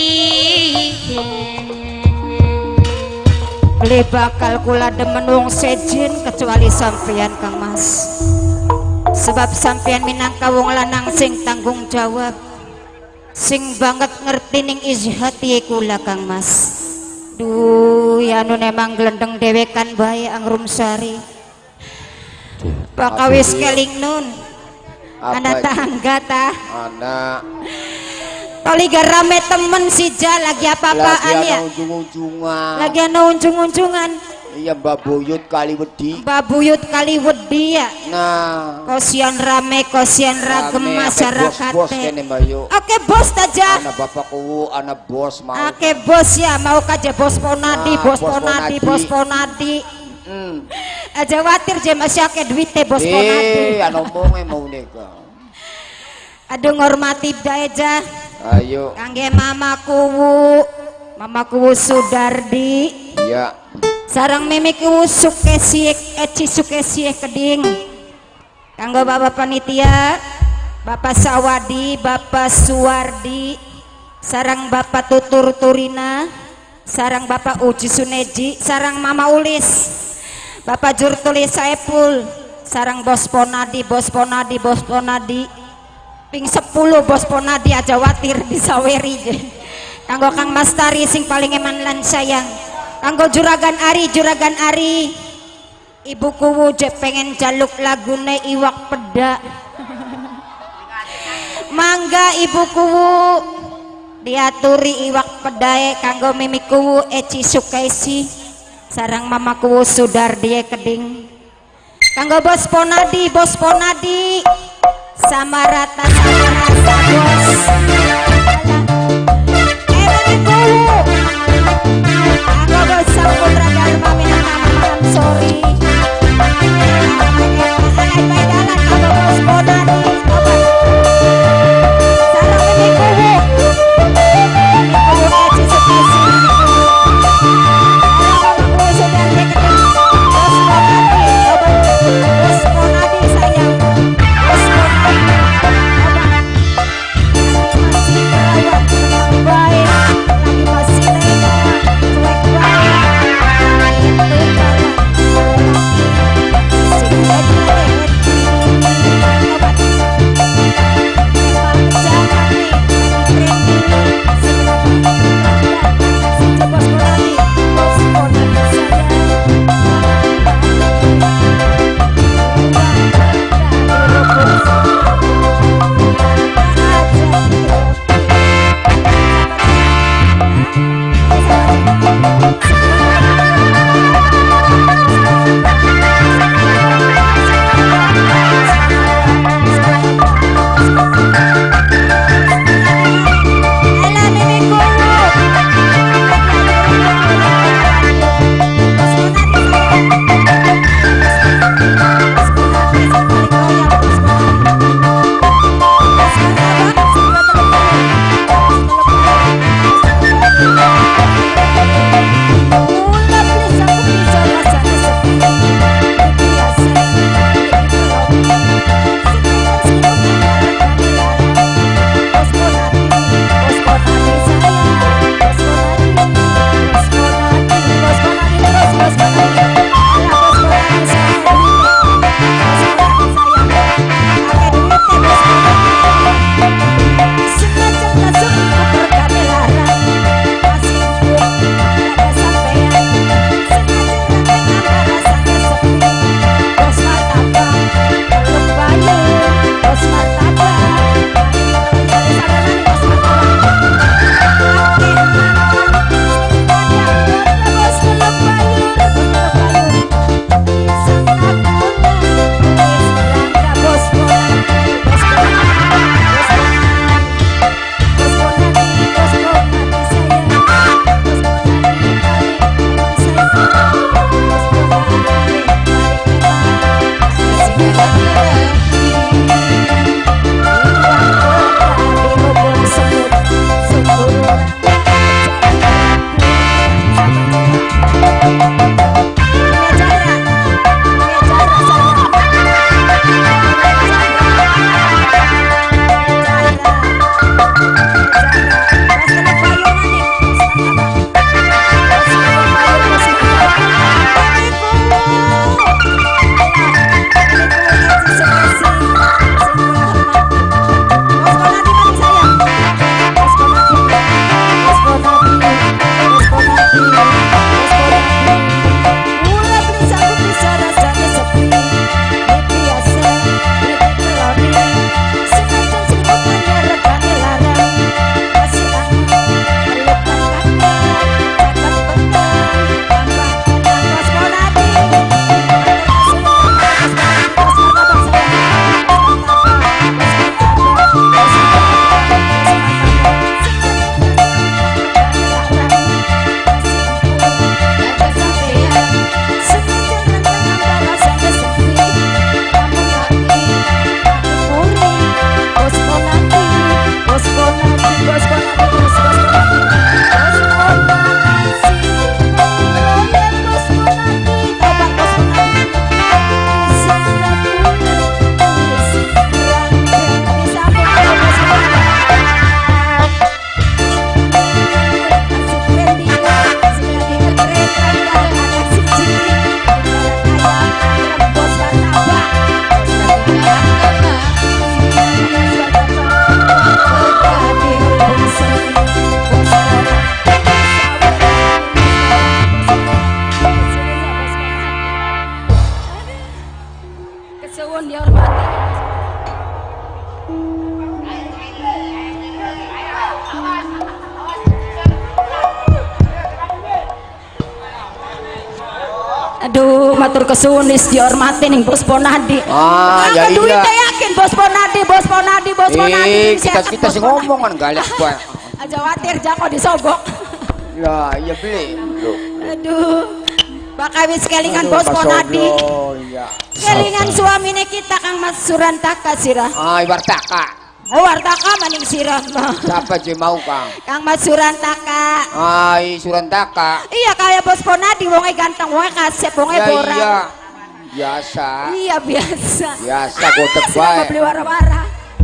Beli bakal kula demen wong sejen kecuali sampean Kang Mas. Sebab sampean minangka wong lanang sing tanggung jawab, sing banget ngerti ning isi hati kula Kang Mas. Duh ya anu emang glendeng dewekan bae Angrum Sari. Pakawis keling nun anak tangga tah anak kali garame temen si Ja lagi apa-apaan ya lagi ana unjung-unjungan. Iya Mbak Buyut kali wedi. Mbak Buyut kali wedi ya. Nah, kosian rame kosian ragem masyarakat. Bos kene Mbak Yu. Oke bos aja. Anak bapakku, anak bos mau. Oke bos ya, mau kaja bos Ponadi, bos Ponadi, bos Ponadi. Aja watir je masih akeh duite bos Ponadi. Anu omonge mau nikah. Aduh ngormati daeja. Ayo. Kangge mamaku Sudardi. Iya. Sarang mimiku sukesiek eci sukesiek keding. Kanggo Bapak panitia, Bapak Sawadi, Bapak Suwardi, sarang Bapak Tutur Turina, sarang Bapak Uji Suneji, sarang Mama Ulis, Bapak Jurtulis Saepul, sarang Bos Ponadi, Bos Ponadi, Bos Ponadi, ping 10 Bos Ponadi aja watir disaweri. Kanggo Kang Mas Tari sing paling eman lan sayang. Kanggo Juragan Ari Ibu Kuwu je pengen jaluk lagune iwak peda. Mangga Ibu Kuwu diaturi iwak pedae kanggo Mimi Kuwu Eci Sukesi sarang Mama Kuwu Sudardi keding. Kanggo Bos Ponadi sama rata bos. Mimi Kuwu Bos Saputra Dharma Minang sorry. Alay pedalan kanggo Bos Ponadi. Sarang Mimi Kuwu Eci Sukesi. Bos Sudardi keding. Bos Ponadi sayang. Bos Ponadi Aduh, matur kesunis dihormati ning Bos Ponadi. Ya iya. Duitnya yakin Bos Ponadi. Kita sih ngomong kan galak bae. Aja khawatir Jako disogok. Ya, iya beli. Aduh. Bakal wis kelingan Bos Ponadi. Iya. Kelingan suamine kita Kang Mas Surantaka sirah. Wartaka. Oh, Wartaka maning sirah mah. Siapa je mau, Kang? Kang Mas Surantaka. Surantaka. Iya kayak Bos Ponadi wonge ganteng, wonge kasep, wonge borang. Iya. Biasa. Iya biasa. Biasa gotek Suka bae. beli wara-wara.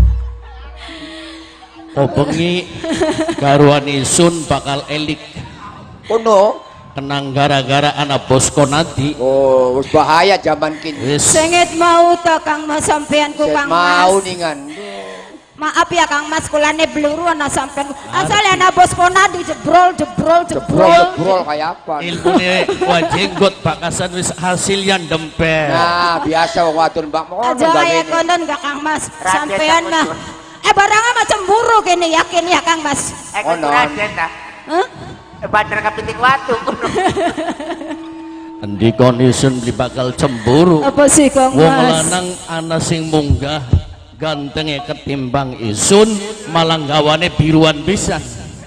Oh bengi garuan isun bakal elik Ono. kenang gara-gara anak Bosco nanti. Oh, wis bahaya zaman kini. Wis Sengit mau ta Kang Mas sampeanku Kang Mas. Mau ningan. Maaf ya Kang Mas kulane bluru ana sampean. Asal ana Bos Ponadi jebrol Jebrol kayak apa? ilmune wajenggot bakasan wis hasil yang dempel. Nah, biasa wong wadon Mbak mau aja kayak konon gak Kang Mas sampean mah barangnya mah cemburu kene yakin ya Kang Mas. Ono. Hah? Bandar kepiting watu. Endi kondisen beli bakal cemburu. Apa sih Kang Wong Mas? lanang ana sing munggah gantenge ketimbang isun malah gawane biruan pisan.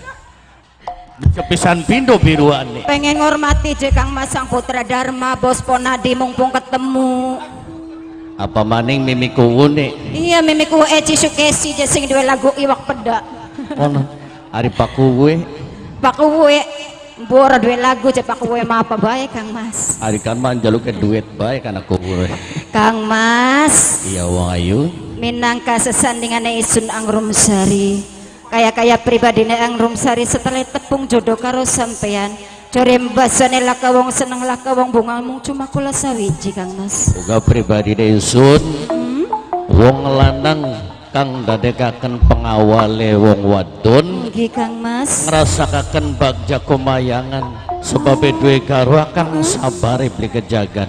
Kepisan pindo biruane. Pengen ngormati je Kang Mas sang putra Dharma Bos Ponadi mumpung ketemu. Apa maning mimiku une. Iya mimiku Eci Sukesi je sing duwe lagu iwak peda. Ono ari pakuwe Pak Uwe bora duwe lagu je Pak Uwe mah apa bae Kang Mas. ari kan manjaluke duit bae kana kuwe. Kang Mas. Iya wong ayu. Minangka sesandingane isun Angrum Sari. Kaya pribadine Angrum Sari setelah tepung jodoh karo sampean. Jore mbasane laka wong seneng laka wong bunga mung cuma kula sawiji Kang Mas. Uga pribadi isun wong lanang kang dadekaken pengawale wong wadon Nggih Kang Mas. ngrasakaken bagja kumayangan sebab duwe garwa kang sabare beli kejagan.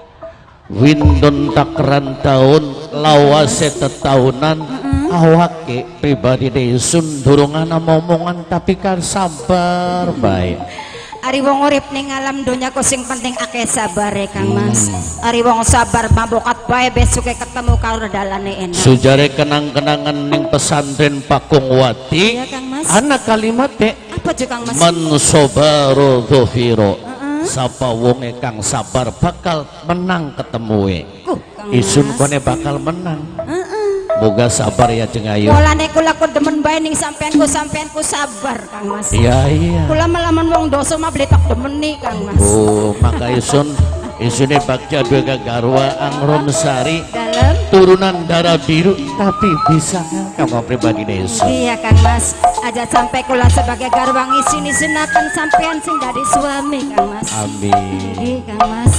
Windon takran taun lawase tetahunan awake pribadi isun durung ana momongan tapi kan sabar bae. Ari wong urip ning alam donya ko sing penting akeh sabare Kang Mas. Ari wong sabar mabokat bae besuke ketemu karo dalane enak. Sujare kenang-kenangan ning pesantren Pakungwati. Iya Kang Mas. Anak kalimat Apa je Kang Mas? man sobaro dhofiro. Sapa wonge kang sabar bakal menang ketemue. Kang Isun Mas. kone bakal menang. Boga sabar ya jeung ayu. Mulane kula ku demen bae ning sampeanku sabar Kang Mas. Iya iya. Kula melamun wong dosa mah beli tak demeni Kang Mas. Oh, maka isune bagja dua gagarwa Angrum Sari Dalam turunan darah biru tapi bisa kamu pribadi isun. iya Kang Mas. Aja sampai kula sebagai garwang isin-isinaken sampean sing dari suami Kang Mas. Amin. Nggih Kang Mas.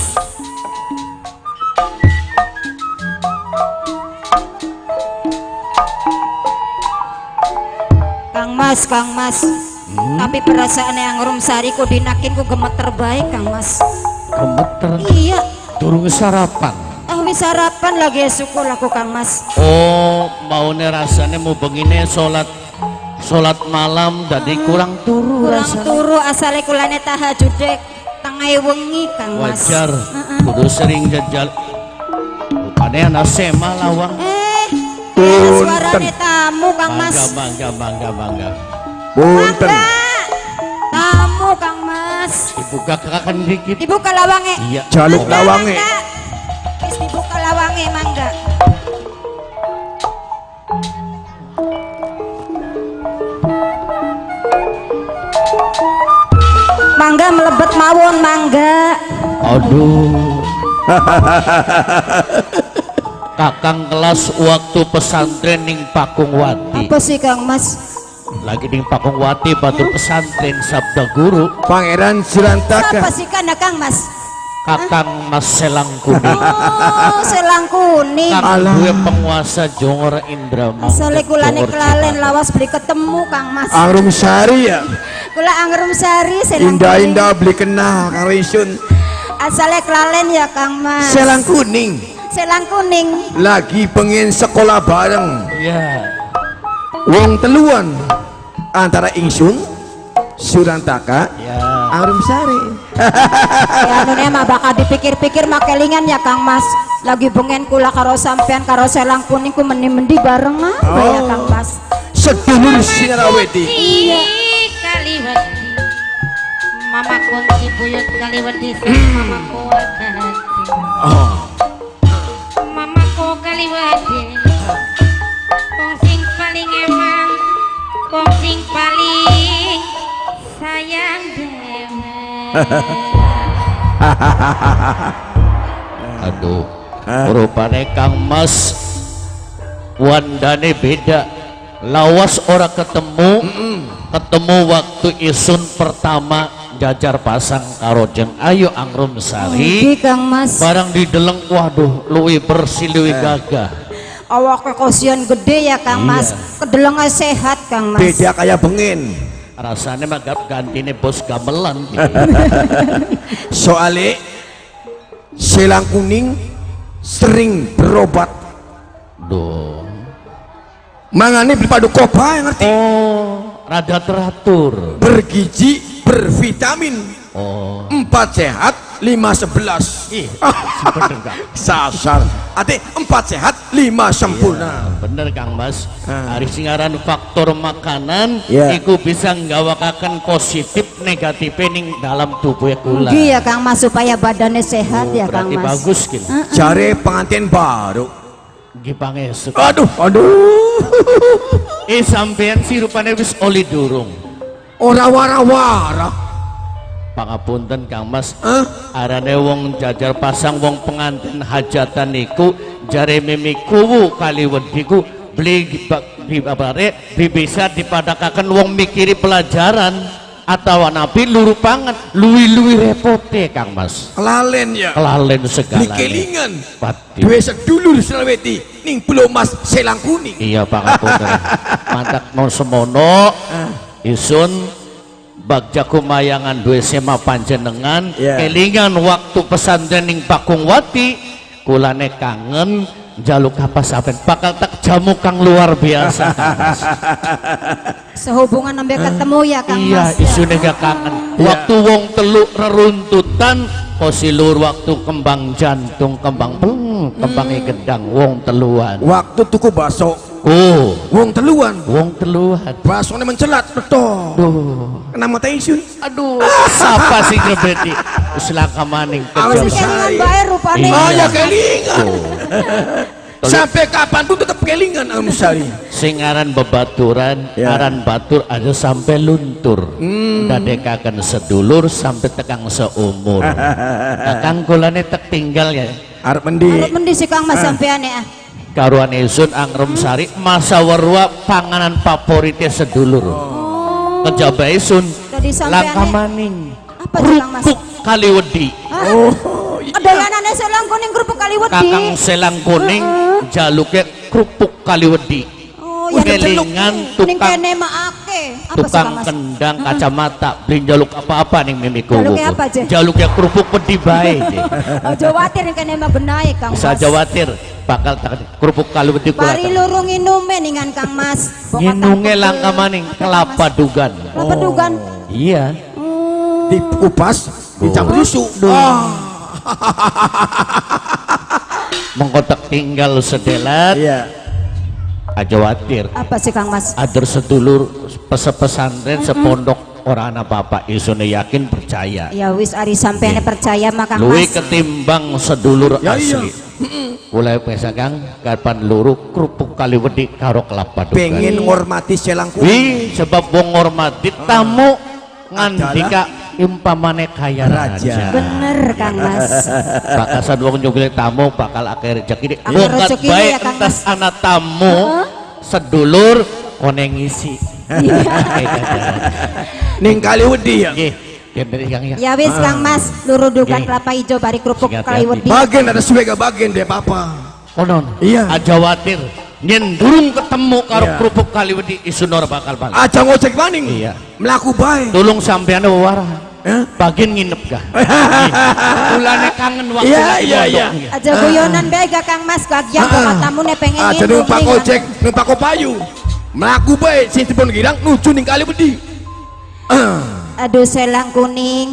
Kang Mas. Tapi perasaan yang Angrum Sari ku dinakin ku gemeter baik Kang Mas. Gemeter. Iya. Turun sarapan. Wis sarapan lagi syukur aku Kang Mas. Oh, maune rasane mau bengine salat malam jadi kurang turu Kurang rasane. turu asale kulane tahajud tengah wengi Kang Mas. Wajar. Kudu sering jajal. Rupane ana sema lawang. Suarane tamu Kang Mas. Bangga. Punten. Tamu Kang Mas. Dibuka kekakan dikit. Dibuka lawange. Iya. Jaluk Mangga, lawange. mangga. Wis dibuka lawange mangga. Mangga melebet mawon mangga. Aduh. Kakang kelas waktu pesantren ning Pakungwati. Apa sih Kang Mas? Lagi ning Pakungwati batu pesantren Sabda Guru. Pangeran Siapa Silantaka. sih kan Kang Mas? Kakang Mas Selang Kuning. Oh, selang kuning. Kang gue penguasa Jongor Indramayu. Asale kulane kelalen lawas beli ketemu Kang Mas. Angrum Sari ya. Kula Angrum Sari selang kuning. Indah-indah beli kenal Kang Risun. Asale kelalen ya Kang Mas. Selang kuning. Selang kuning. Lagi pengen sekolah bareng. Iya. Wong teluan antara ingsun Surantaka Ya. Arum Sari. Ya anu mah bakal dipikir-pikir makelingan ya Kang Mas. Lagi bengen kula karo sampean karo Selang Kuning ku mendi-mendi bareng ya Kang Mas. Sedulur Sinaraweti. Iya. Kaliwati. Mama kunci buyut Kaliwati sama mamaku Kaliwati. Oh. Mamaku Kaliwati. Kong sing paling emang, kong sing paling sayang dewe. Aduh, rupane Kang Mas wandane beda, lawas ora ketemu. Ketemu waktu isun pertama jajar pasang karo Jeng Ayu Angrum Sari. Kang Mas. Barang dideleng, waduh, luwi bersih luwi gagah. Awake kosian gede ya Kang Mas. Kedelengnya sehat Kang Mas. Beda kayak bengen. Rasanya mah gantine bos gamelan. Soale Selang Kuning sering berobat. Duh. Mangane berpadu kopa yang ngerti. Oh, rada teratur. Bergizi, bervitamin. Oh. 4 sehat, 5 11. Ih, bener Kang. Sasar. Ate 4 sehat, 5 sempurna. Bener Kang Mas. Hari singaran faktor makanan Iya. iku bisa nggawakaken positif negatif ning dalam tubuh kula. Iya Kang Mas supaya badannya sehat ya Kang Berarti Mas. bagus kin. Jare pengantin baru. Nggih pangesuk. Aduh. Sampean si rupane wis oli durung. Ora wara-wara. Pangapunten Kang Mas. Arane wong jajar pasang wong pengantin hajatan niku jare mimikuwu Kaliwediku beli bisa dipadakaken wong mikiri pelajaran atau nabi luru pangan luwi-luwi repote Kang Mas. Kelalen ya. Kelalen segala. Kelingan. Pati. Dua sedulur Sulawesi ning Pulau Mas Selang Kuning. Iya pangapunten. Mantak non semono isun bagja kumayangan duwe sema panjenengan kelingan waktu pesantren ning Pakungwati kulane kangen jaluk apa sampean bakal tak jamu kang luar biasa. Sehubungan sampai ketemu ya Kang Iya Mas. isune gak kangen waktu wong teluk reruntutan posilur waktu kembang jantung kembang kembangnya gedang wong teluan Waktu tuku baso, wong teluan. Basone mencelat beto. Kena mata isun. Aduh, siapa sih ngebeti? Selaka maning Masih kelingan bae rupane. Ya kelingan. Sampai kapanpun tetap kelingan Amsari. Sing aran bebaturan, aran batur aja sampai luntur. Dadekaken sedulur sampai tekang seumur. Kakang kulane tek tinggal ya. Arep mendi si Kang Mas sampean ya. Karuan isun Angrum Sari masa warwa panganan favoritnya sedulur. Kejaba isun langka maning. Apa sih Kang Mas? Kerupuk Kaliwedi. Doyanane Selang Kuning kerupuk Kaliwedi. Kakang Selang Kuning jaluknya kerupuk Kaliwedi. Ya kelingan tukang kendang kacamata beli jaluk apa-apa nih mimiku jaluknya kerupuk pedi bae aja watir kene mah benae Kang Mas saja watir bakal tak kerupuk Kaliwedi kula bari lurung inume ningan Kang Mas nginunge langka maning kelapa dugan iya dikupas dicampur susu mengkotak tinggal sedelat aja watir apa sih Kang Mas adur sedulur pesantren sepondok orang anak bapak isune yakin percaya ya wis ari sampeyan percaya mah Kang luwi Mas ketimbang sedulur asli mulai pesa Kang kapan luru kerupuk Kaliwedi karo kelapa dugan pengen ngormati Selang Kuning wih sebab wong ngormati tamu ngandika impamane kaya raja bener Kang Mas bakasan wong nyugile tamu bakal akeh rezeki bokat bae entas anak tamu sedulur one ngisi ning Kaliwedi ya ya wis Kang Mas luru dugan kelapa hijau bari kerupuk Kaliwedi bagian ada suwega bagian deh papa konon iya aja watir nyen durung ketemu karo kerupuk Kaliwedi isunor bakal balik aja ngojek maning iya melaku bae tulung sampean wawara bagian nginep gak ulane kangen waktu iya aja guyonan bae gak Kang Mas bagian bapak tamune pengen aja numpak ojek numpak kopayu melaku bae sing dipun girang nuju ning Kaliwedi Aduh selang kuning.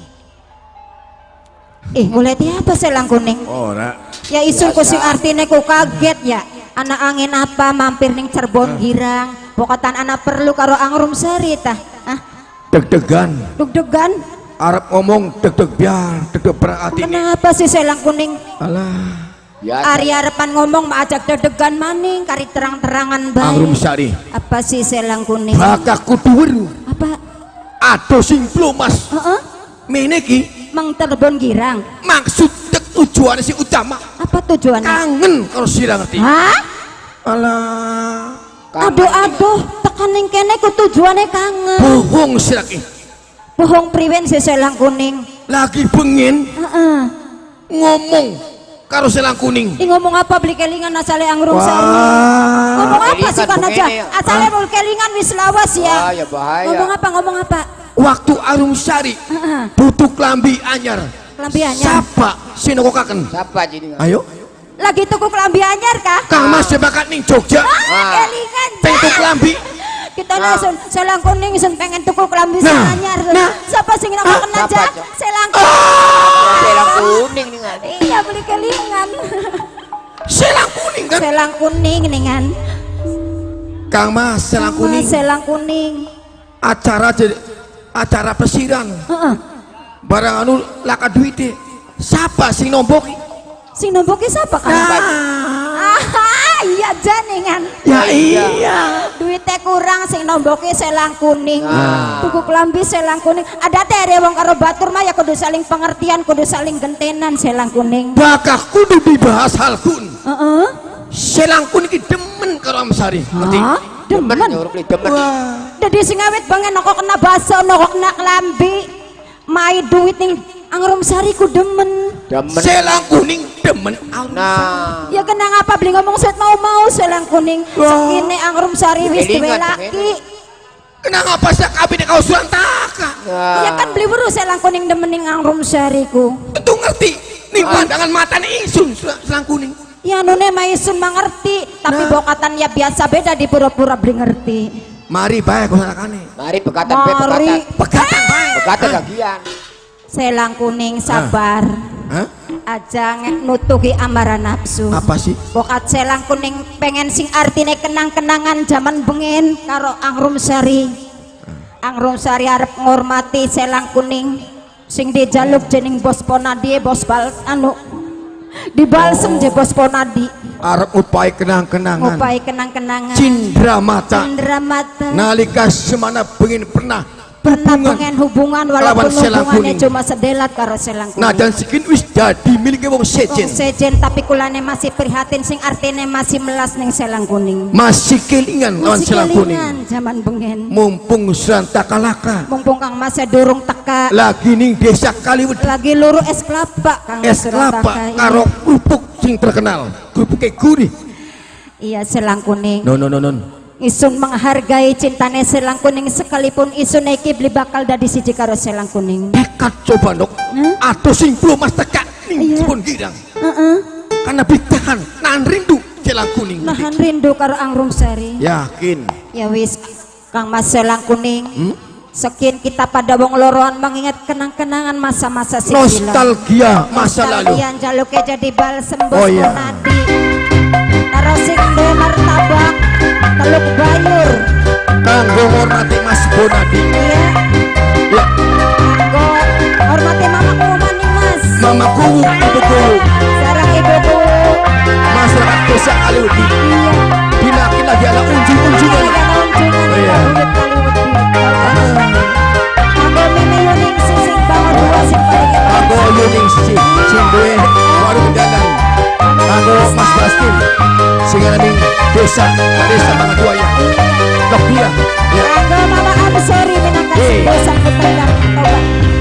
Mulai apa selang kuning? Ora. Ya isun ku sing artine ku kaget ya. Anak angin apa mampir ning Cirebon Girang. Pokoktan anak perlu karo Angrum Sari tah. Deg-degan. Deg-degan. Arab ngomong deg-deg biar, deg-deg berarti. Kenapa sih selang kuning? Alah. Ari arepan ngomong ajak deg-degan maning kari terang-terangan bae. Angrum Sari. Apa sih selang kuning? Bakak kudu weru. Apa? Ado sing plomas. Heeh. Mene ki Mang Cirebon Girang. maksud tujuannya si utama. Apa tujuannya? Kangen kalau sira ngerti. Hah? Alah. Aduh, tekaning kene ku tujuannya kangen. Bohong sira ki. Bohong priwen si selang kuning. Lagi pengen Heeh. ngomong karo selang kuning. Ngomong apa beli kelingan asale Angrum Sari? Wah. Ngomong apa sih kan aja? begini ya. Asale beli kelingan wis lawas ya. Wah, ya bahaya. Ngomong apa? Waktu Angrum Sari butuh klambi anyar. Klambi anyar. Siapa sinokokaken? Siapa jadi? Ayo. Lagi tuku klambi anyar kah? Kang Mas bakat ning Jogja. Kelingan. Pengen tuku klambi. Kita langsung selang kuning sun pengen tuku klambi Nah, anyar. nah. Siapa sing ngono aja? Selang Selang kuning nih kan. Iya beli kelingan. Selang kuning kan? Selang kuning ningan. Kang Mas selang kuning. Selang kuning. Acara pesiran. Heeh. Barang anu laka duite. Siapa sing nomboki? Sing nomboki siapa kan? Iya janingan. Ya iya. Duitnya kurang sing nomboki selang kuning. Tuku klambi selang kuning. Ada tere wong karo batur mah ya kudu saling pengertian, kudu saling gentenan selang kuning. Bakak kudu dibahas hal kun. Heeh. Selang kuning ki demen karo Amsari. Ngerti? Demen. Nyuruh beli demen. Dadi sing awit banget nokok kena baso, nokok kena klambi. Mai duit ning Angrum Sari ku demen. Selang kuning demen. Nah, Ya kena ngapa beli ngomong set mau selang kuning. Sekine Angrum Sari wis duwe Kelingan, laki. Kenapa pas kabine kau surantaka? Ya kan beli weruh selang kuning demen ning Angrum Sari ku. Tentu ngerti. Ning pandangan mata ning ingsun selang kuning. Ya nune maisun mengerti, tapi bokatan ya biasa beda di pura-pura beli ngerti. Mari bae kau salakane. mari pegatan be Mari. pegatan. Pegatan lagian. Selang kuning sabar. Hah? Aja nutuhi amarah nafsu. Apa sih? Bokat selang kuning pengen sing artine kenang-kenangan zaman bengen karo Angrum Sari. Angrum Sari arep ngormati selang kuning sing dijaluk jening bos Ponadi, bos bal anu dibalsem je bos Ponadi. Arep upai kenang-kenangan. Ngupai kenang-kenangan. Cindra mata. Cindra mata. Nalika semana pengen pernah pengen hubungan walaupun lawan selang hubungannya kuning. cuma sedelat karo selang kuning. Nah dan sikin wis jadi miliknya wong sejen. Sejen tapi kulane masih prihatin sing artine masih melas ning selang kuning. Masih kelingan lawan Masih selang kuning. kelingan zaman bengen. Mumpung surantaka laka. Mumpung Kang Mas durung teka. Lagi ning desa Kaliwedi. Lagi luru es kelapa Kang Es kelapa karo kerupuk sing terkenal. Kerupuknya gurih. Iya selang kuning. Non. Isun menghargai cintane selang kuning sekalipun isun iki beli bakal dadi siji karo selang kuning. Dekat coba dok. Atau sing belum mas teka ning pun girang. Karena bitahan nahan rindu selang kuning. Nahan rindu karo Angrum Sari. Yakin. Ya wis Kang Mas selang kuning. Sekian kita pada wong loroan mengingat kenang-kenangan masa-masa silam. Nostalgia masa lalu. Nostalgia jaluknya jadi balsem bos Oh, iya. Ponadi. Taruh sing duwe martabak Teluk Bayur. Kanggo hormati Mas Bonadi. Iya. Ya, Kanggo hormati mamaku maning Mas. mamaku, ibuku, Sarang ibuku. masyarakat desa Kaliwedi. Iya. Dinakin lagi ada unjung-unjungan. Iya, unjungan Oh, iya. duit Kaliwedi. Kanggo mimi yuning sing bangun dua sing paling enak. Kanggo yuning sing duwe warung dagang. Kanggo Mas Bastin sing ana ning desa Bangga Dua ya. Lokbia. Ya. Kanggo Mama Amsori minangka desa Petendang Toba.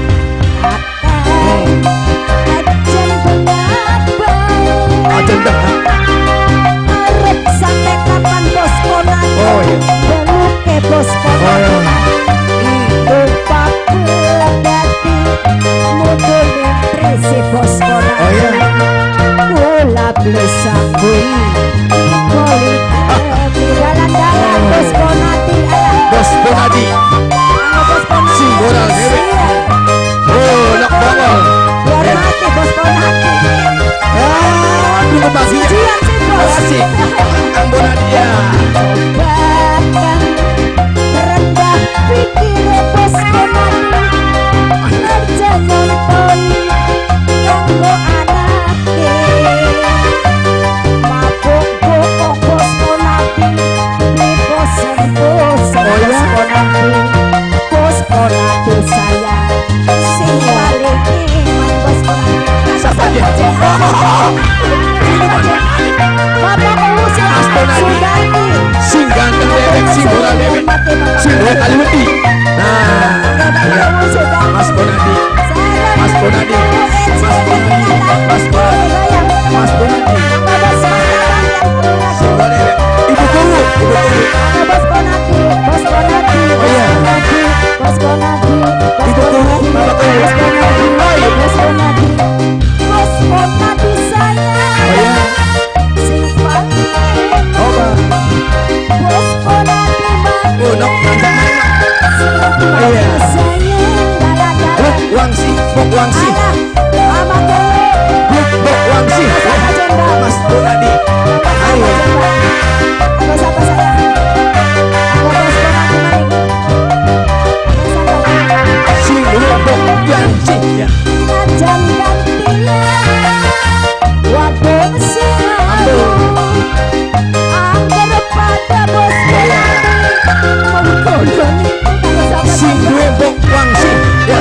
Ajan dah. Arep sampe kapan bos Ponadi? Oh iya. Beluke bos Ponadi. Lupaku dadi mudune trisi bos Ponadi. Oh iya. Kula blesak kuwi. Politik dalan-dalan bos Ponadi. Bos Bonadi. Kanggo bos Ponadi. Sing moral bahagia. Ujian sih Terima bos. kasih. Kang Bonadia. Bahkan rendah pikir bos konani kerja nonton kanggo anake mabuk bokok bos konani di bosen bosen Oh ya? bos konani saya sing paling iman bos konani Siapa dia? Bapak usir Mas Bonadi. Sudani Sing ganteng dewek, sing bola dewek, sing dua kali wedi. Nah, ya. Mas Bonadi, Mas Bonadi, Mas Bonadi, Mas Bonadi, Mas Bonadi. Sing bola dewek. Ibu Kuwu, Ibu Kuwu. Oh iya. Ibu Kuwu, Bapak Kuwu. Oh iya. Oh Pak. Oh nok nanti mana? Oh iya. Buk Wangsi, Buk Wangsi, Buk Wangsi. Mas Bonadi. Ayo. Sing dulu Buk Wangsi. Ya. Sing dua Buk Wangsi. Ya.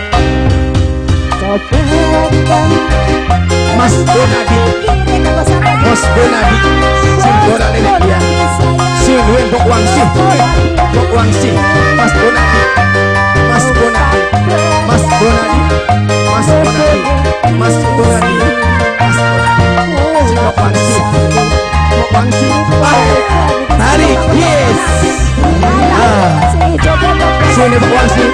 Mas Bonadi, Mas Bonadi. Sing bola lele ya. Sing dua Buk Wangsi. Buk Wangsi. Mas Bonadi. Mas Bonadi. Mas Bonadi. Mas Bonadi. Mas Bonadi. Mas Bonadi. Buk Wangsi. Buk Wangsi. Tarik. Yes. Sini Buk Wangsi.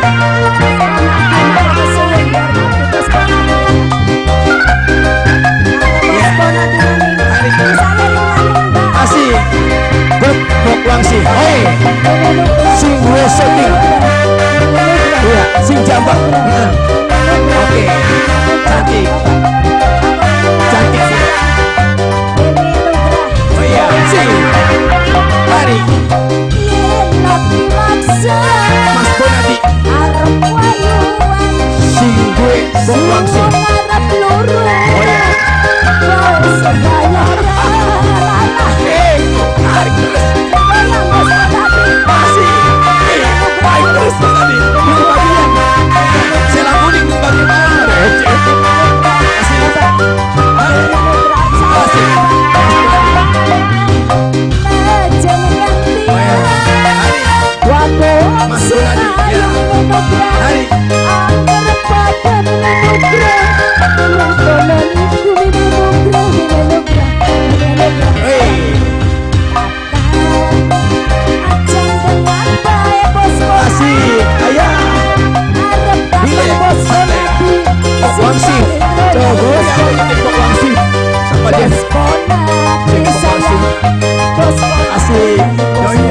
Asik. Buk Wangsi. Hei. Sing dua setting. Iya, sing jambak. Oke. Cantik. Cantik sih. Oh iya, sing. Tarik. Mas Bonadi. Sing gue Buk Wangsi. Oh iya. Tarik terus. Masih. Tarik terus Mas Adi. Ini bagian. Sela kuning bagaimana? Receh. Masih. Masih. Oh ya. Tarik. Mas Bonadi. Ya. Tarik. Hei. Asik. Ayah. Buk Wangsi. Coba yang ini Buk Wangsi. Siapa dia? Sing Buk Wangsi. Asik. Oh iya.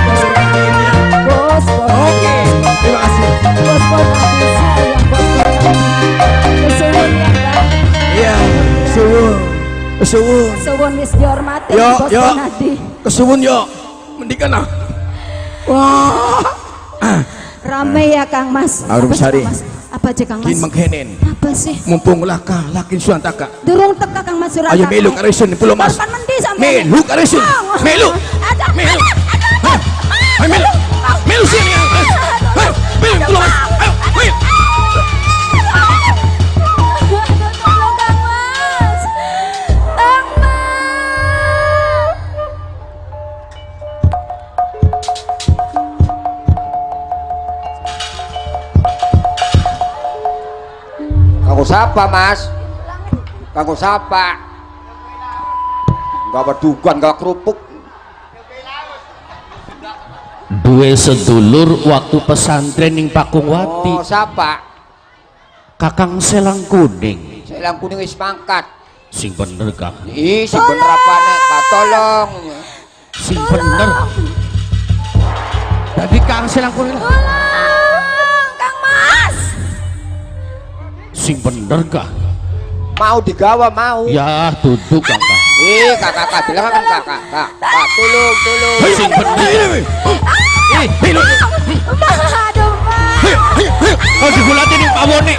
Oke. Terima kasih. Iya. Suwun. Suwun. Suwun wis dihormati Yo, Bos yo. Bonadi. Kesuwun yo. Mendikan ah. Wah. Rame ya Kang Mas. Arum Apa sih, Sari. Kang Mas? Apa aja Kang Kin Mas? menghenen. Apa sih? Mumpung laka lakin suantaka. Durung teka Kang Mas Surakarta. Ayo melu karisun pulau Mas. Kapan mendi sampai? Melu karisun. Melu. Ada. Melu. Ayo melu. Melu sini. Ayo melu pulau Mas. Ayo melu. Tolong Kang Mas. Kang Mas. Kanggo sapa Mas? Kanggo sapa? Enggak berdugan, enggak kerupuk. Duwe sedulur waktu pesantren ning Pakungwati. Oh, sapa? Kakang Selang Kuning. Selang kuning wis mangkat. Sing bener Kang. Ih, si bener apane? Pak tolong. Sing bener. Jadi Kang Selang Kuning. Tolong Kang Mas. Sing bener Kang. Mau digawa mau. Ya duduk kakak. Kakak bilang kan kakak. Tulung. Sing bener. Aduh, Pak. Kau digulati nih Pak Woni.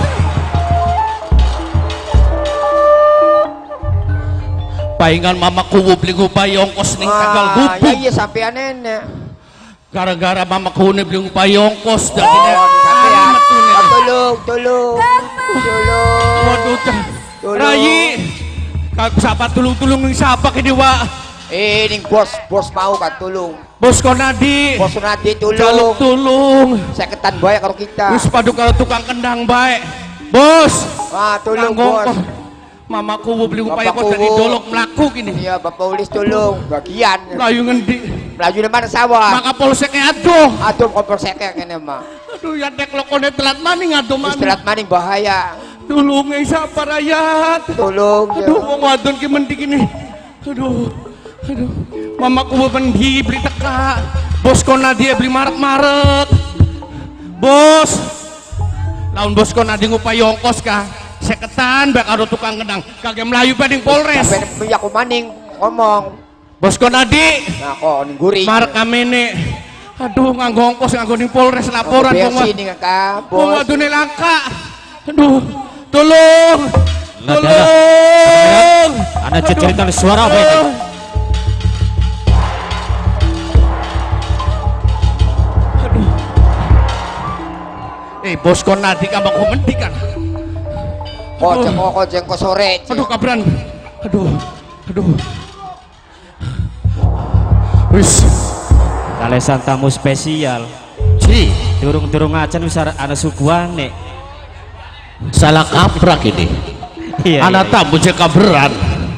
Paingan mamaku beli upaya ongkos ning tanggal gubuk. Ya iya sampean nenek. Gara-gara mamaku beli upaya ongkos dan Sampean. Tulung. Waduh, Rayi. Kak siapa tulung ning siapa kini wa? Ning bos mau kan tulung. Bos Konadi. Bos Nadi Jaluk tulung. tulung. Seketan bae karo kita. Wis padu kalau tukang kendang baik. Bos. Tulung Nganggo bos. mamaku beli upaya Bapakku, kos dari dolok melaku gini. Iya Bapak Ulis tulung. Bagian. Layu ngendi. Melaju di mana sawah? Maka polseknya aduh. Aduh kompor sekek kene mah. Aduh ya tek lokone telat maning aduh Wis maning. telat maning bahaya. Tulung siapa rakyat. Tulung. Aduh wong wadon ki mending ini. Aduh. Mamaku bendi beli teka. Bos kona dia beli maret-maret. Bos. Laun bos kona dia ngupaya ongkos kah? Seketan baik ada tukang kendang. Kagak melayu bading Polres. Sampai punya aku maning ngomong. Bos kona di. Nah kok ning guri. Marek kamene. Aduh nganggo ongkos nganggo ning Polres laporan wong sini Kakak. wong Bos. wadone langka. Aduh. Tolong. Lah, Tolong. Ana cerita suara apa ini? Bos kon nadi ka bako mendi kan. Koceng ko sore. Aduh kabran. Aduh. Wis. Kalesan tamu spesial. Ci, Durung-durung acan wis ana suguhane. salah kaprak ini. Iya. Anak tamu cek kabran.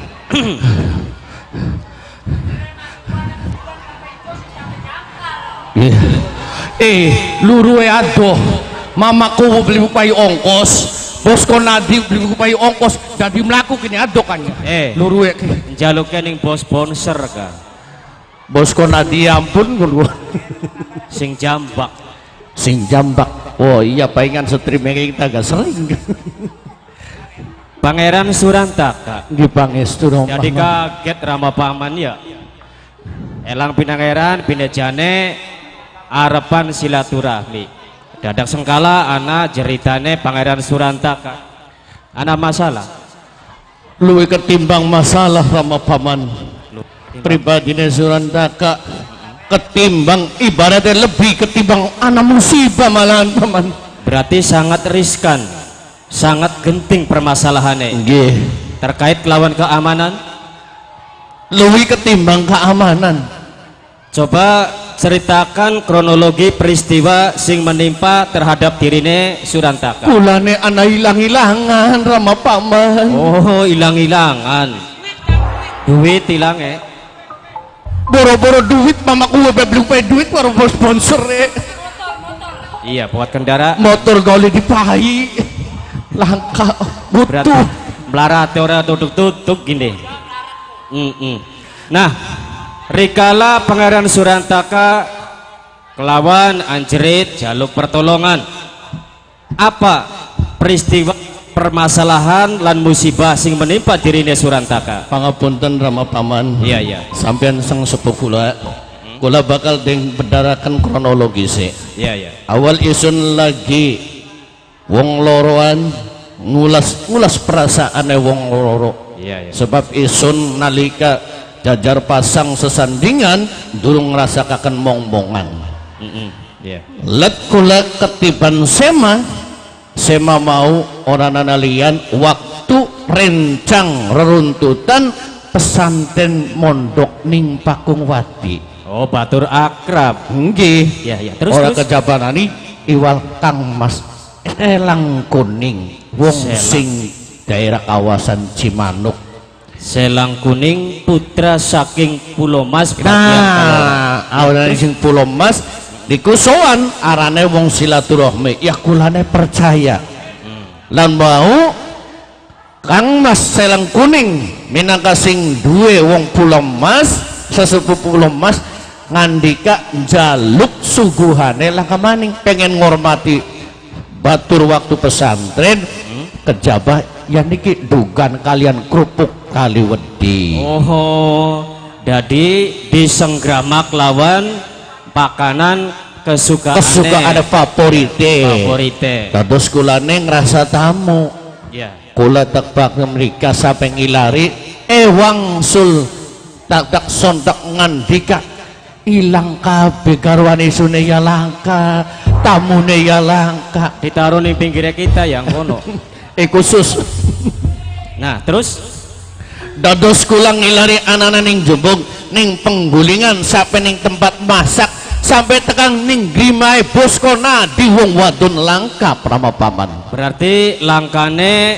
Luru aduh. Mamaku beli upaya ongkos. Bosku nadi beli upaya ongkos. Jadi melaku kini aduh kan. Luru Njaluknya ning bos sponsor ka. Bosku nadi ampun Sing jambak. sing jambak. Oh iya palingan streaming kita agak sering. Pangeran Surantaka. Di pangestu dong. Jadi kaget Rama Paman ya. Elang pinangeran pinejane arepan silaturahmi. Dadak sengkala ana jeritane Pangeran Surantaka. Ana masalah. Luwih ketimbang masalah Rama Paman. Pribadine Surantaka ketimbang ibaratnya lebih ketimbang anak musibah malahan Paman. Berarti sangat riskan. Sangat genting permasalahannya. Nggih. Terkait lawan keamanan. Luwih ketimbang keamanan. Coba ceritakan kronologi peristiwa sing menimpa terhadap dirine Surantaka. Kulane ana hilang-hilangan Rama Paman. Oh, hilang-hilangan. Duit hilang Boro-boro duit mamaku beli duit baru sponsor Iya, buat kendaraan. motor goli dipahi langka Berarti butuh. melarat ora tutup gini. Nah, rikala Pangeran Surantaka kelawan anjerit jaluk pertolongan. Apa peristiwa permasalahan lan musibah sing menimpa dirine Surantaka? Pangapunten Rama Paman. Iya. Sampean sang sepuh kula bakal berdarakan kronologis. Iya. Awal isun lagi wong loroan ngulas perasaane wong loro. Iya. Sebab isun nalika jajar pasang sesandingan durung ngrasakaken mong-mongan. Iya. Let kula ketiban sema mau orang analian waktu rencang reruntutan pesantren mondok ning Pakungwati. Oh, batur akrab. Nggih. Iya. Terus Ora kejabanani iwal Kang Mas Elang Kuning wong sing daerah kawasan Cimanuk. Selang Kuning putra saking Pulau Mas. Nah, awalane sing Pulau Mas dikusoan arane wong silaturahmi. Ya kulane percaya. Lan mau Kang Mas Selang Kuning minangka sing duwe wong Pulau Mas, sesepuh Pulau Mas ngandika njaluk suguhane langka maning pengen ngormati batur waktu pesantren kejabah ya niki dugan kalian kerupuk kaliwedi. Oh, jadi disenggramak lawan makanan kesukaan favorite. Terus kula neng rasa tamu. Ya. Kula tebak mereka sampai ngilari wangsul tak sontak ngandika ilang kabeh garwane isune ya langka, tamune ya langka. Ditaruh ning pinggirnya kita yang kono. Khusus. Nah, terus dados kula ngilari anana ning jembung ning penggulingan sampai ning tempat masak sampai tekan ning grimae boskona di wong wadon langka Rama Paman. Berarti langkane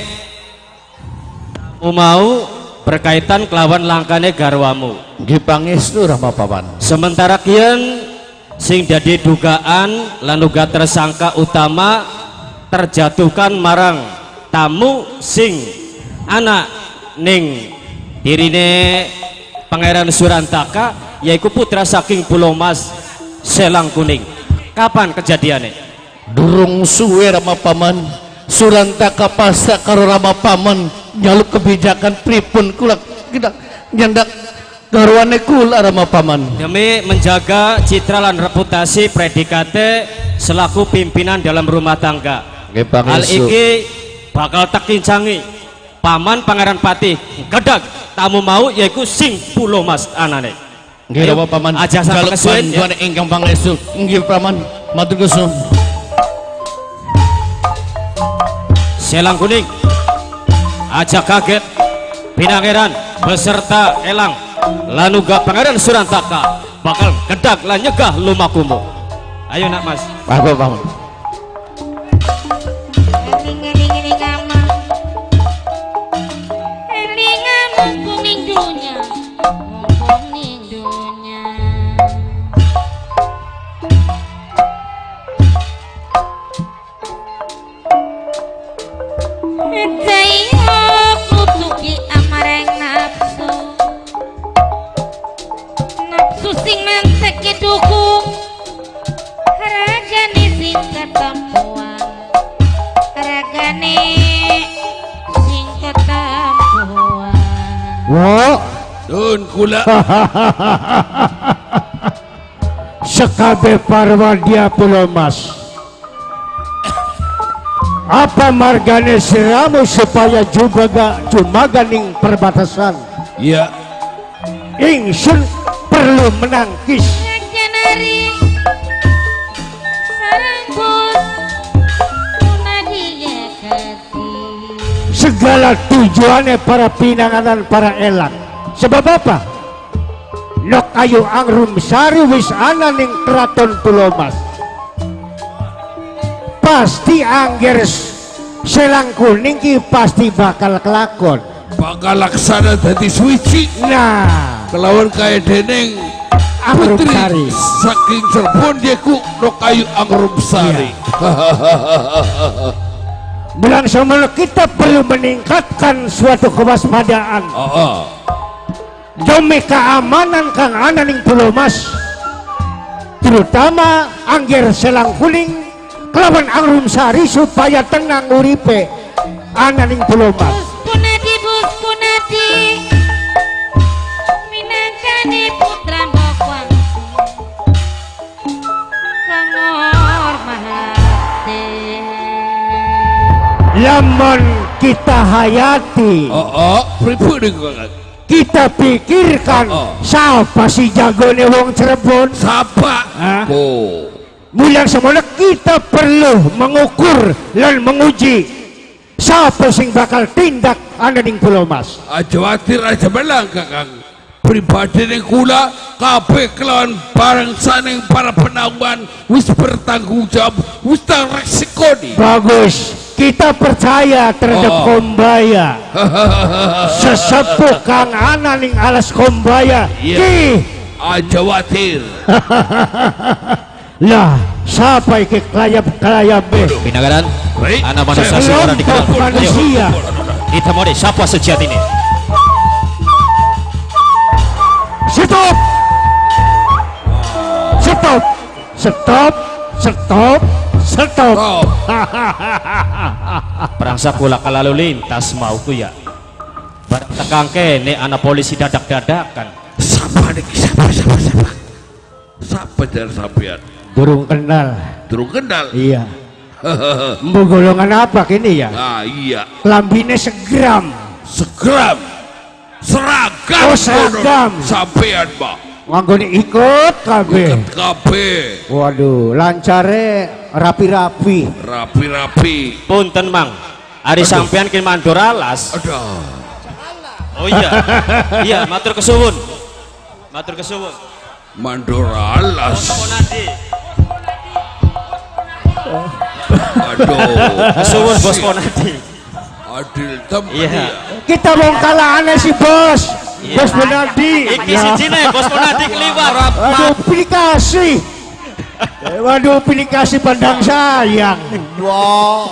mau berkaitan kelawan langkane garwamu. Nggih pangestu Rama Paman. Sementara kian sing dadi dugaan lan uga tersangka utama terjatuhkan marang tamu sing anak ning dirine Pangeran Surantaka yaiku putra saking Pulau Mas Selang Kuning. Kapan kejadiannya? Durung suwe Rama Paman. Surantaka pasta karo Rama Paman nyaluk kebijakan pripun kula kita nyandak garwane kula Rama Paman demi menjaga citra dan reputasi predikate selaku pimpinan dalam rumah tangga. Hal iki bakal tak kincangi Paman Pangeran Patih kedak tamu mau yaiku sing Pulau Mas anane. Nggih Rama Paman aja sampai kesuwen ya. Ingkang pangestu nggih Paman matur nuwun. Selang Kuning aja kaget Pinangeran beserta Elang lanuga Pangeran Surantaka bakal kedak lan nyegah lumakumu. Ayo nak Mas. Apa Paman? Kula sekabe parwadia Pulau Mas apa margane siramu supaya juga jumaganing perbatasan iya ingsun perlu menangkis segala tujuannya para pinanganan para elang. Sebab apa? Nok ayu angrum sari wis ana ning Keraton Pulau Mas. Pasti angger Selang Kuning ki pasti bakal kelakon. Bakal laksana dadi suci. Nah, kelawan kaya deneng Angrum putri Sari saking Cirebon deku nok ayu angrum sari. Bilang semula kita perlu meningkatkan suatu kewaspadaan. Demi keamanan kang ana ning Pulau Mas, terutama angger Selang Kuning kelawan angrum sari supaya tenang uripe ana ning Pulau Mas. Bus punadi minangkane putra Bokwang kang hormati Lamun kita hayati pripun kita pikirkan siapa si jagone wong Cirebon siapa mulang semula kita perlu mengukur dan menguji siapa sing bakal tindak ana ning Pulau Mas. Aja watir aja belang kakang pribadi ning kula kabeh kelawan barang saning para penangguhan wis bertanggung jawab wis resikoni. Bagus, kita percaya terhadap Kombaya. Sesepuh kang ana ning alas Kombaya ki aja watir. Lah siapa iki kelayap Pinangeran anak manusia seorang dikenal manusia. Kita mau siapa sejati ini? Stop Stop. Perangsa kula lalu lintas mau ku ya. Barang tekang kene anak polisi dadak-dadakan. Sapa niki sapa. Sapa jar sampean? Durung kenal. Durung kenal. Iya. Mbok golongan apa kini ya? Ah iya. Lambine segram. Segram. Seragam. Oh, seragam. Sampean, Pak. Nganggone ikut kabeh. Kabeh. Waduh, lancare rapi-rapi. Rapi-rapi. Punten Mang. Ari sampean kin mandor alas. Aduh. Oh iya. Iya, matur kesuwun. Matur kesuwun. Mandor alas. Ponadi. Aduh. Kesuwun Bos Ponadi. Adil temen. Iya. Kita mau kalah aneh si bos. Bos Bonadi. Iki sijine Bos Ponadi keliwat. Waduh, pilih kasih. Waduh, pilih kasih pandang sayang. Wow.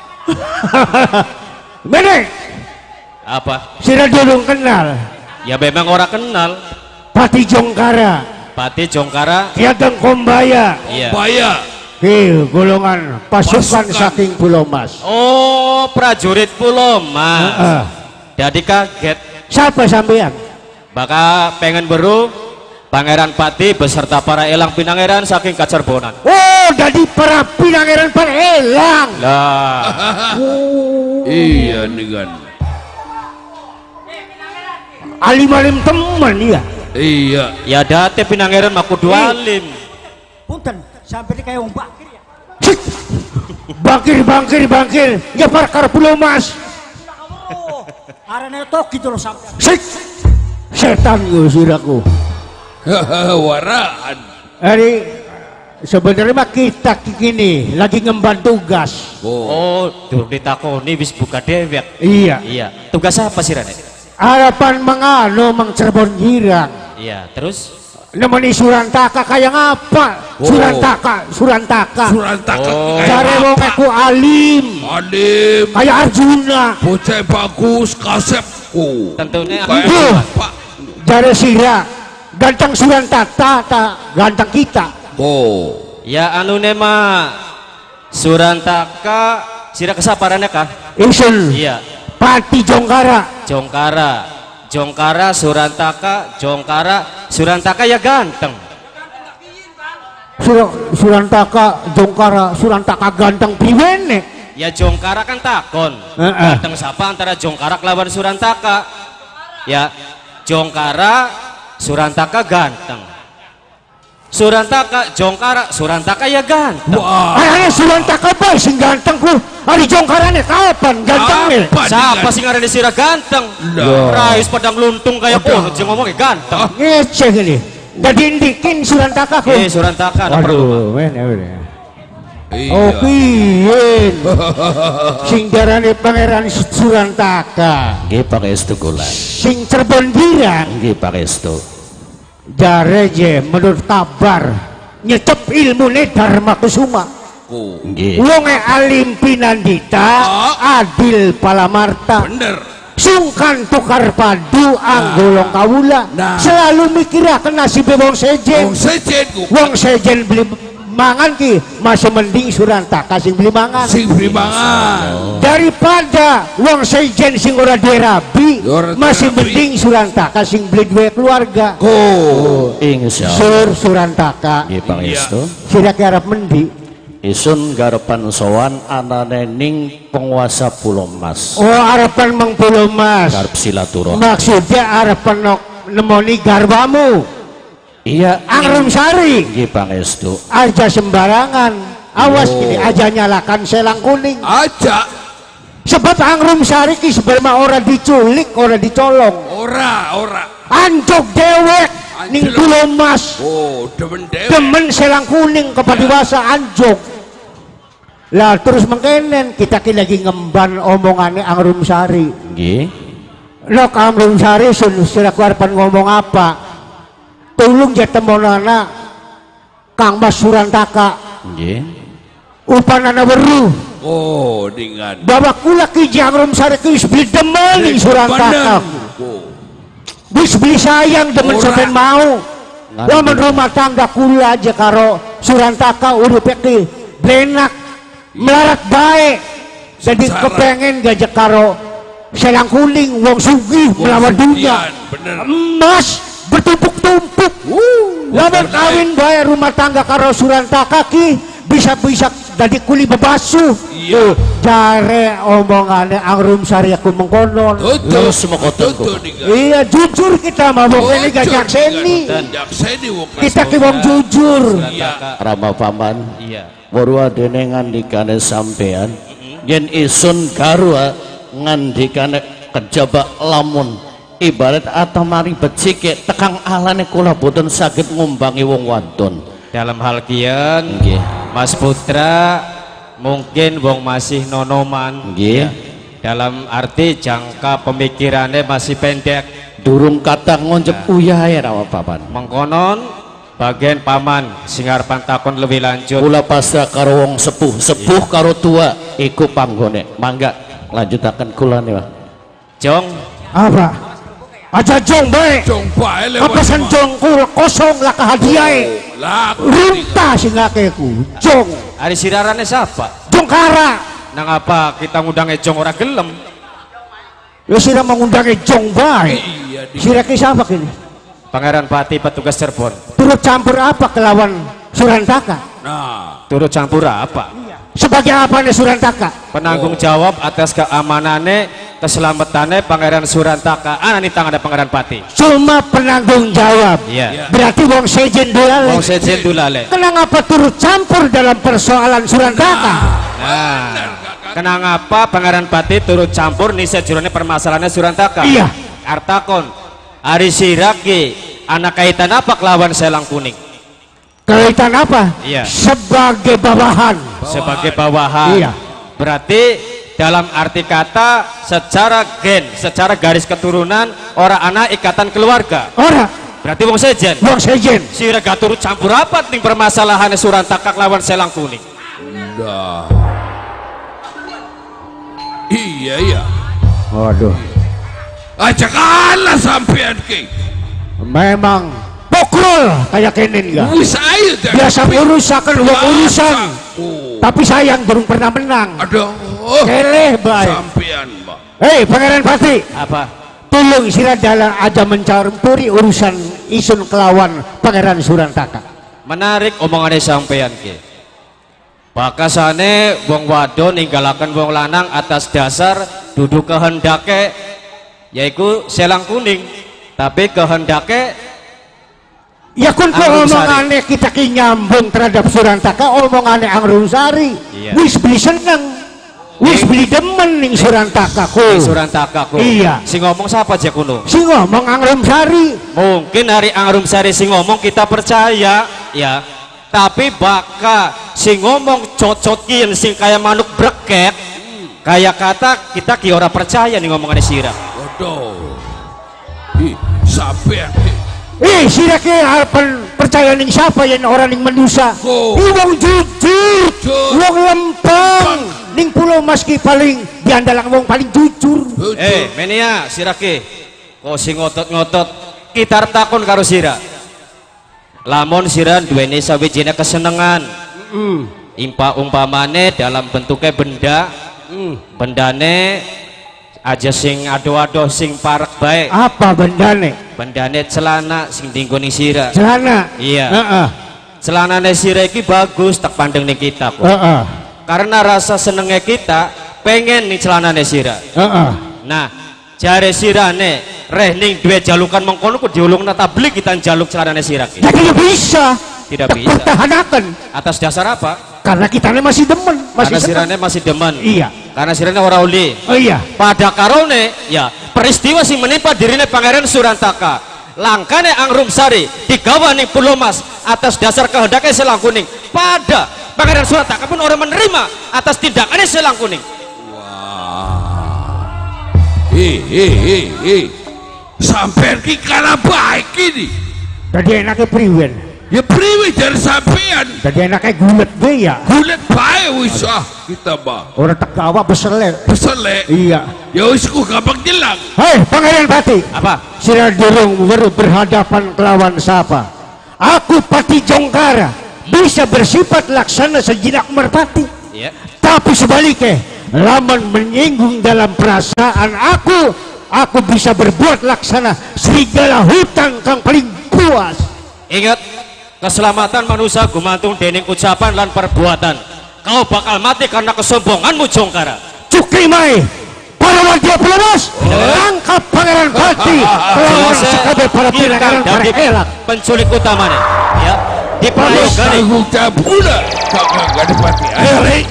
Menek, Apa? sira durung kenal. Ya memang ora kenal. Pati Jongkara, Pati Jongkara. Kiateng Kombaya. Iya. Baya. Golongan pasukan saking Pulau Mas. Oh, prajurit Pulau Mas. Jadi kaget. Siapa sampean? Bakal pengen beru Pangeran Pati beserta para elang pinangeran saking Kacerbonan. Oh, jadi para pinangeran para elang. Lah, Iya nih kan. Alim-alim teman ya. Iya. ya date pinangeran maku dualim. Punten, sampai kayak wong bakir ya. Cik. Bangkir. Ya perkara Pulau Mas. Oh, arane tok gitu loh sampai. Sik. Setan yo siraku. Waraan. Hari sebenarnya mah kita kini lagi ngemban tugas. Oh, durung ditakoni wis buka dewek. Iya. Iya. Tugas apa sih Rane? Harapan mengano Mang Cirebon Girang. Iya, terus Nemeni Surantaka kayak ngapa? Oh. Surantaka. Surantaka. Oh. Jare wong aku alim. Alim. Kayak Arjuna. Bocah bagus kasepku. tentunya Kayak Itu. Pak. Jare Sira. Ganteng Surantaka tak ganteng kita. Oh. ya anu nema Surantaka sira kesaparannya kah? Isun. Iya. Pati Jongkara. Jongkara Surantaka Surantaka ya ganteng. Surantaka Jongkara Surantaka ganteng piwene. Ya Jongkara kan takon. Ganteng siapa antara Jongkara lawan Surantaka? Ya Jongkara Surantaka ganteng. Surantaka Jongkara Surantaka ya ganteng. Wah. Ayah Surantaka bae sing ganteng ku. Ari Jongkarane kapan gantengnya? Siapa sih ngaran sira ganteng? Rais padang luntung kayak kono jeung ngomongnya ganteng. Ngeceh ini. Jadi indikin Surantaka ku. Surantaka ada perlu. Waduh, men. Iya. Oh piye? Sing darane Pangeran Surantaka. Nggih pangestu kula. Sing Cirebon Girang. Nggih pangestu. Jare je menurut kabar nyetep ilmune Dharma Kusuma. Oh. Nggih. Wonge alim pinandita, adil palamarta. Bener. Sungkan tukar padu anggolong kawula. Nah. Selalu mikiraken nasib wong sejen. Wong sejen ku. Wong sejen beli mangan ki masih mending Surantaka sing beli mangan. Sing beri mangan. Daripada wong sejen sing ora dirabi Ora masih dirabi. mending Surantaka sing beli duwe keluarga. Oh. Insyaallah. Surantaka. Nggih pangestu. Sira ki arep mendi? Isun garepan sowan anane ning penguasa Pulau Mas. Oh, arepan Mang Pulau Mas. Garep silaturahmi. Maksudnya arepan nemoni garwamu. Iya. Angrum Sari. Nggih pangestu. Aja sembarangan. Awas gini aja nyalakan selang kuning. Aja. Sebab Angrum Sari ki sebenarnya ora diculik, ora dicolong. Ora. Anjok dewek ning Pulau Mas. Oh, demen dewe. Demen selang kuning kepadiwasa anjok. Lah terus mengkenen kita ki lagi ngemban omongannya Angrum Sari. Nggih. Lok Angrum Sari sira arepan ngomong apa? Tulung jatemonana Kang Mas Surantaka. Nggih. Upanana weruh. Oh, dengan. Bahwa kula ki Angrum Sari ki wis beli demen ning Surantaka. Oh. Wis beli sayang demen Ora. sampean mau. Lamun rumah tangga kula aja karo Surantaka uripe ki blenak. melarat baik jadi kepengen gajah karo selang kuling wong sugih melawan dunia emas bertumpuk-tumpuk lamun kawin bae rumah tangga karo Surantaka ki bisa-bisa jadi kuli bebasuh jare omongane Angrum Sari aku mengkonon iya jujur kita mabok ini gak jakseni kita ki wong jujur Rama Paman baru ada ngandikane sampean yen isun garwa ngandikane kejaba lamun ibarat atau mari becike tekang alane kula boten saged ngumbangi wong wadon dalam hal kian Mas Putra mungkin wong masih nonoman ya. Dalam arti jangka pemikirannya masih pendek durung kata ngonjek uyah ya Rama Paman mengkonon bagian paman singar pantakon lebih lanjut kula pasrah karo wong sepuh karo tua iku panggone mangga lanjutaken kula nih Pak Jong apa aja jong bae apa san jong kosong lah kahadiae runtah singake ku jong hari sirarane siapa jong kara nang apa kita ngundang jong ora gelem ya sira mengundang jong bae sira ki siapa kini Pangeran Pati petugas Cirebon turut campur apa kelawan Surantaka turut campur apa sebagai apa nih Surantaka penanggung jawab atas keamanannya keselamatannya Pangeran Surantaka ini tangan Pangeran Pati cuma penanggung jawab berarti wong sejen dulale kenapa turut campur dalam persoalan Surantaka kenang apa Pangeran Pati turut campur nih sejurane permasalahannya Surantaka iya artakon Ari Siraki anak kaitan apa kelawan Selang Kuning kaitan apa iya sebagai bawahan iya berarti dalam arti kata secara gen secara garis keturunan orang anak ikatan keluarga orang berarti wong sejen sira gak turut campur apa ning permasalahan Surantaka lawan Selang Kuning iya waduh aja kalah sampean ki memang pokol kayak kenen enggak biasa urusakan urusan tapi sayang belum pernah menang aduh keleh baik sampean Mbak hei Pangeran Pati apa tolong sira dalam aja mencampuri urusan isun kelawan Pangeran Surantaka menarik omongannya sampean ki bakasane wong wadon ninggalaken wong lanang atas dasar duduk kehendake yaitu Selang Kuning tapi kehendake ya kun omongannya kita ki nyambung terhadap Surantaka omongannya Angrum Sari wis beli seneng wis beli demen ning Surantaka ku iya sing ngomong siapa aja kuno sing ngomong Angrum Sari mungkin hari Angrum Sari sing ngomong kita percaya ya tapi baka sing ngomong cocot sing kayak manuk breket kayak kata kita ki ora percaya nih ngomongannya sirah waduh sampean sira ki harapan percaya ning siapa yang orang ning manusia wong jujur wong lempeng ning Pulau Mas ki paling diandalang wong paling jujur menia sira ki kok sing ngotot-ngotot kita takon karo sira lamun sira duweni sawijine kesenengan umpamane dalam bentuknya bendane aja sing ado-ado sing parek baik apa bendane celana sing dinggoni sira celana iya celanane sira iki bagus tak pandeng ning kita kok karena rasa senengnya kita pengen nih celanane sira nah jare sirane reh ning duwe jalukan mengkono ku diulungna tablik kita jaluk celanane sira ki jadi bisa tidak bisa pertahankan atas dasar apa karena kita masih demen karena sirane masih demen iya karena sirane ora uli iya pada karone ya peristiwa sing menimpa dirine Pangeran Surantaka langkane Angrum Sari digawa ning Pulau Mas atas dasar kehendaknya Selang Kuning pada Pangeran Surantaka pun orang menerima atas tindakannya Selang Kuning sampean ki kalah baik ini tadi enaknya priwen ya priwe dari sampean tadi enaknya gulet be ya gulet bae wis kita orang tak gawa besele iya ya wis ku gampang jelang hei Pangeran Pati apa sira durung berhadapan kelawan siapa aku Pati Jongkara bisa bersifat laksana sejinak merpati Iya. Tapi sebaliknya, lamun menyinggung dalam perasaan aku bisa berbuat laksana serigala hutan kang paling puas. Ingat, keselamatan manusia gumantung dening ucapan lan perbuatan. Kau bakal mati karena kesombonganmu, Jongkara. Cukrimai, para warga pelebas, tangkap Pangeran Pati, melawan sekabeh para pirangan para elak. Penculik utamanya, ya, di pelayogan. pula kakak gak ada pati. Ayo, Rik.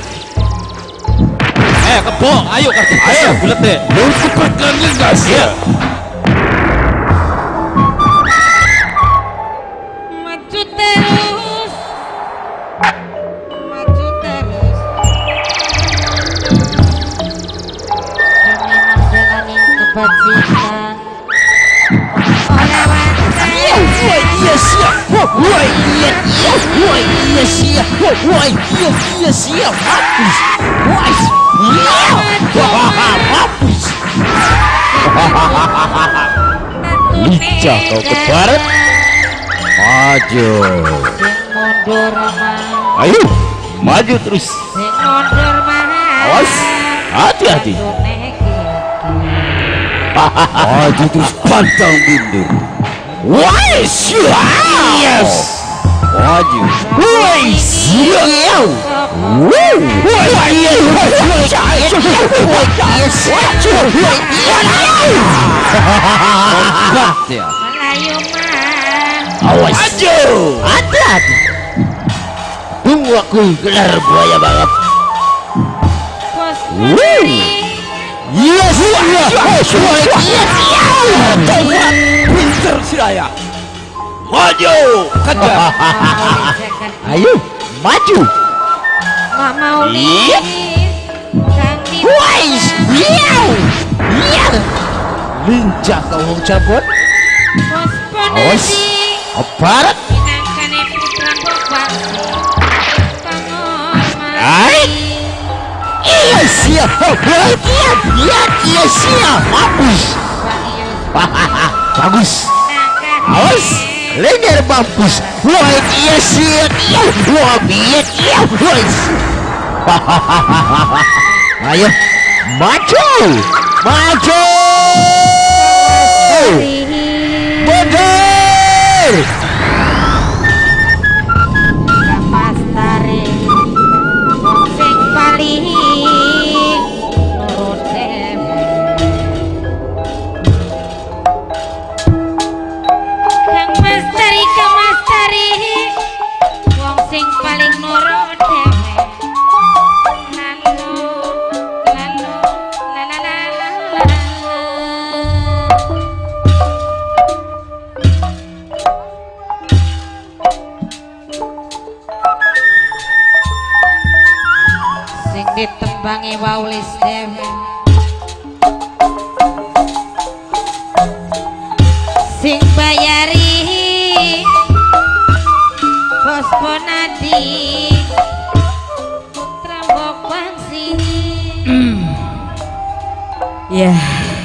Kebo, ayo kartu. Ayo, bulet deh. Lu cepatkan gas ya. Maju terus, maju terus. Kami menjalani kebajikan. Orang wanita. Iya siap. Woi iya siap. Woi iya siap. Hapus. Woi. Hapus. Lincah kau ke barat. Maju. Sing mundur mah. Ayo, maju terus. Sing mundur mah. Awas, hati-hati. Maju terus, pantang mundur. Woi, siap. Yes. Maju. Woi, siap. Woi, Melayu mah. awas. Maju. Hati-hati. Tunggu aku gelar buaya balap. Bos Yes, pinter Siraya. Maju, kejar. Ayo, maju. Mak mau nih. Kang di. Wais, iya. Lincah kau wong cabut. Bos Awas. Ponasi. Aparat. Pinangkane putra Bokwaksi. Pangormati. Ai. Iya siap. Iya siap. Hapus. Bagus. Awas. Lenger mampus. Wah iya siap. Wah biat iya. Ayo. Maju. Maju. Mundur. Kapas tarik. Wong sing paling nurut dewe. Kang Mas Tari. Wong sing paling nurut dewe. Sing ditembangi Waulis dewe. Sing bayari Bos Ponadi putra Bokwaksi. Ya,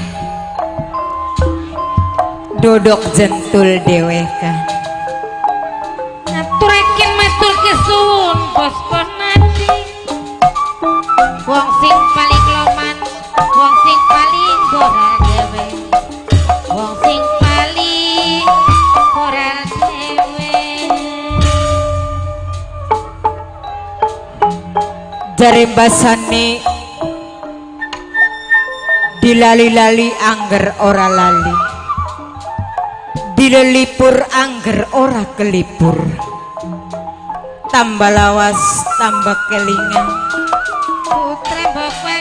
dodok jentul dewe kan. Ngaturaken matur kesuwun Bos Ponadi. Wong sing paling loman, wong sing paling gora dewe. Wong sing paling gora dewe. Jare mbasane dilali-lali angger ora lali, dilelipur angger ora kelipur, tambah lawas tambah kelingan. Putra Bokwaksi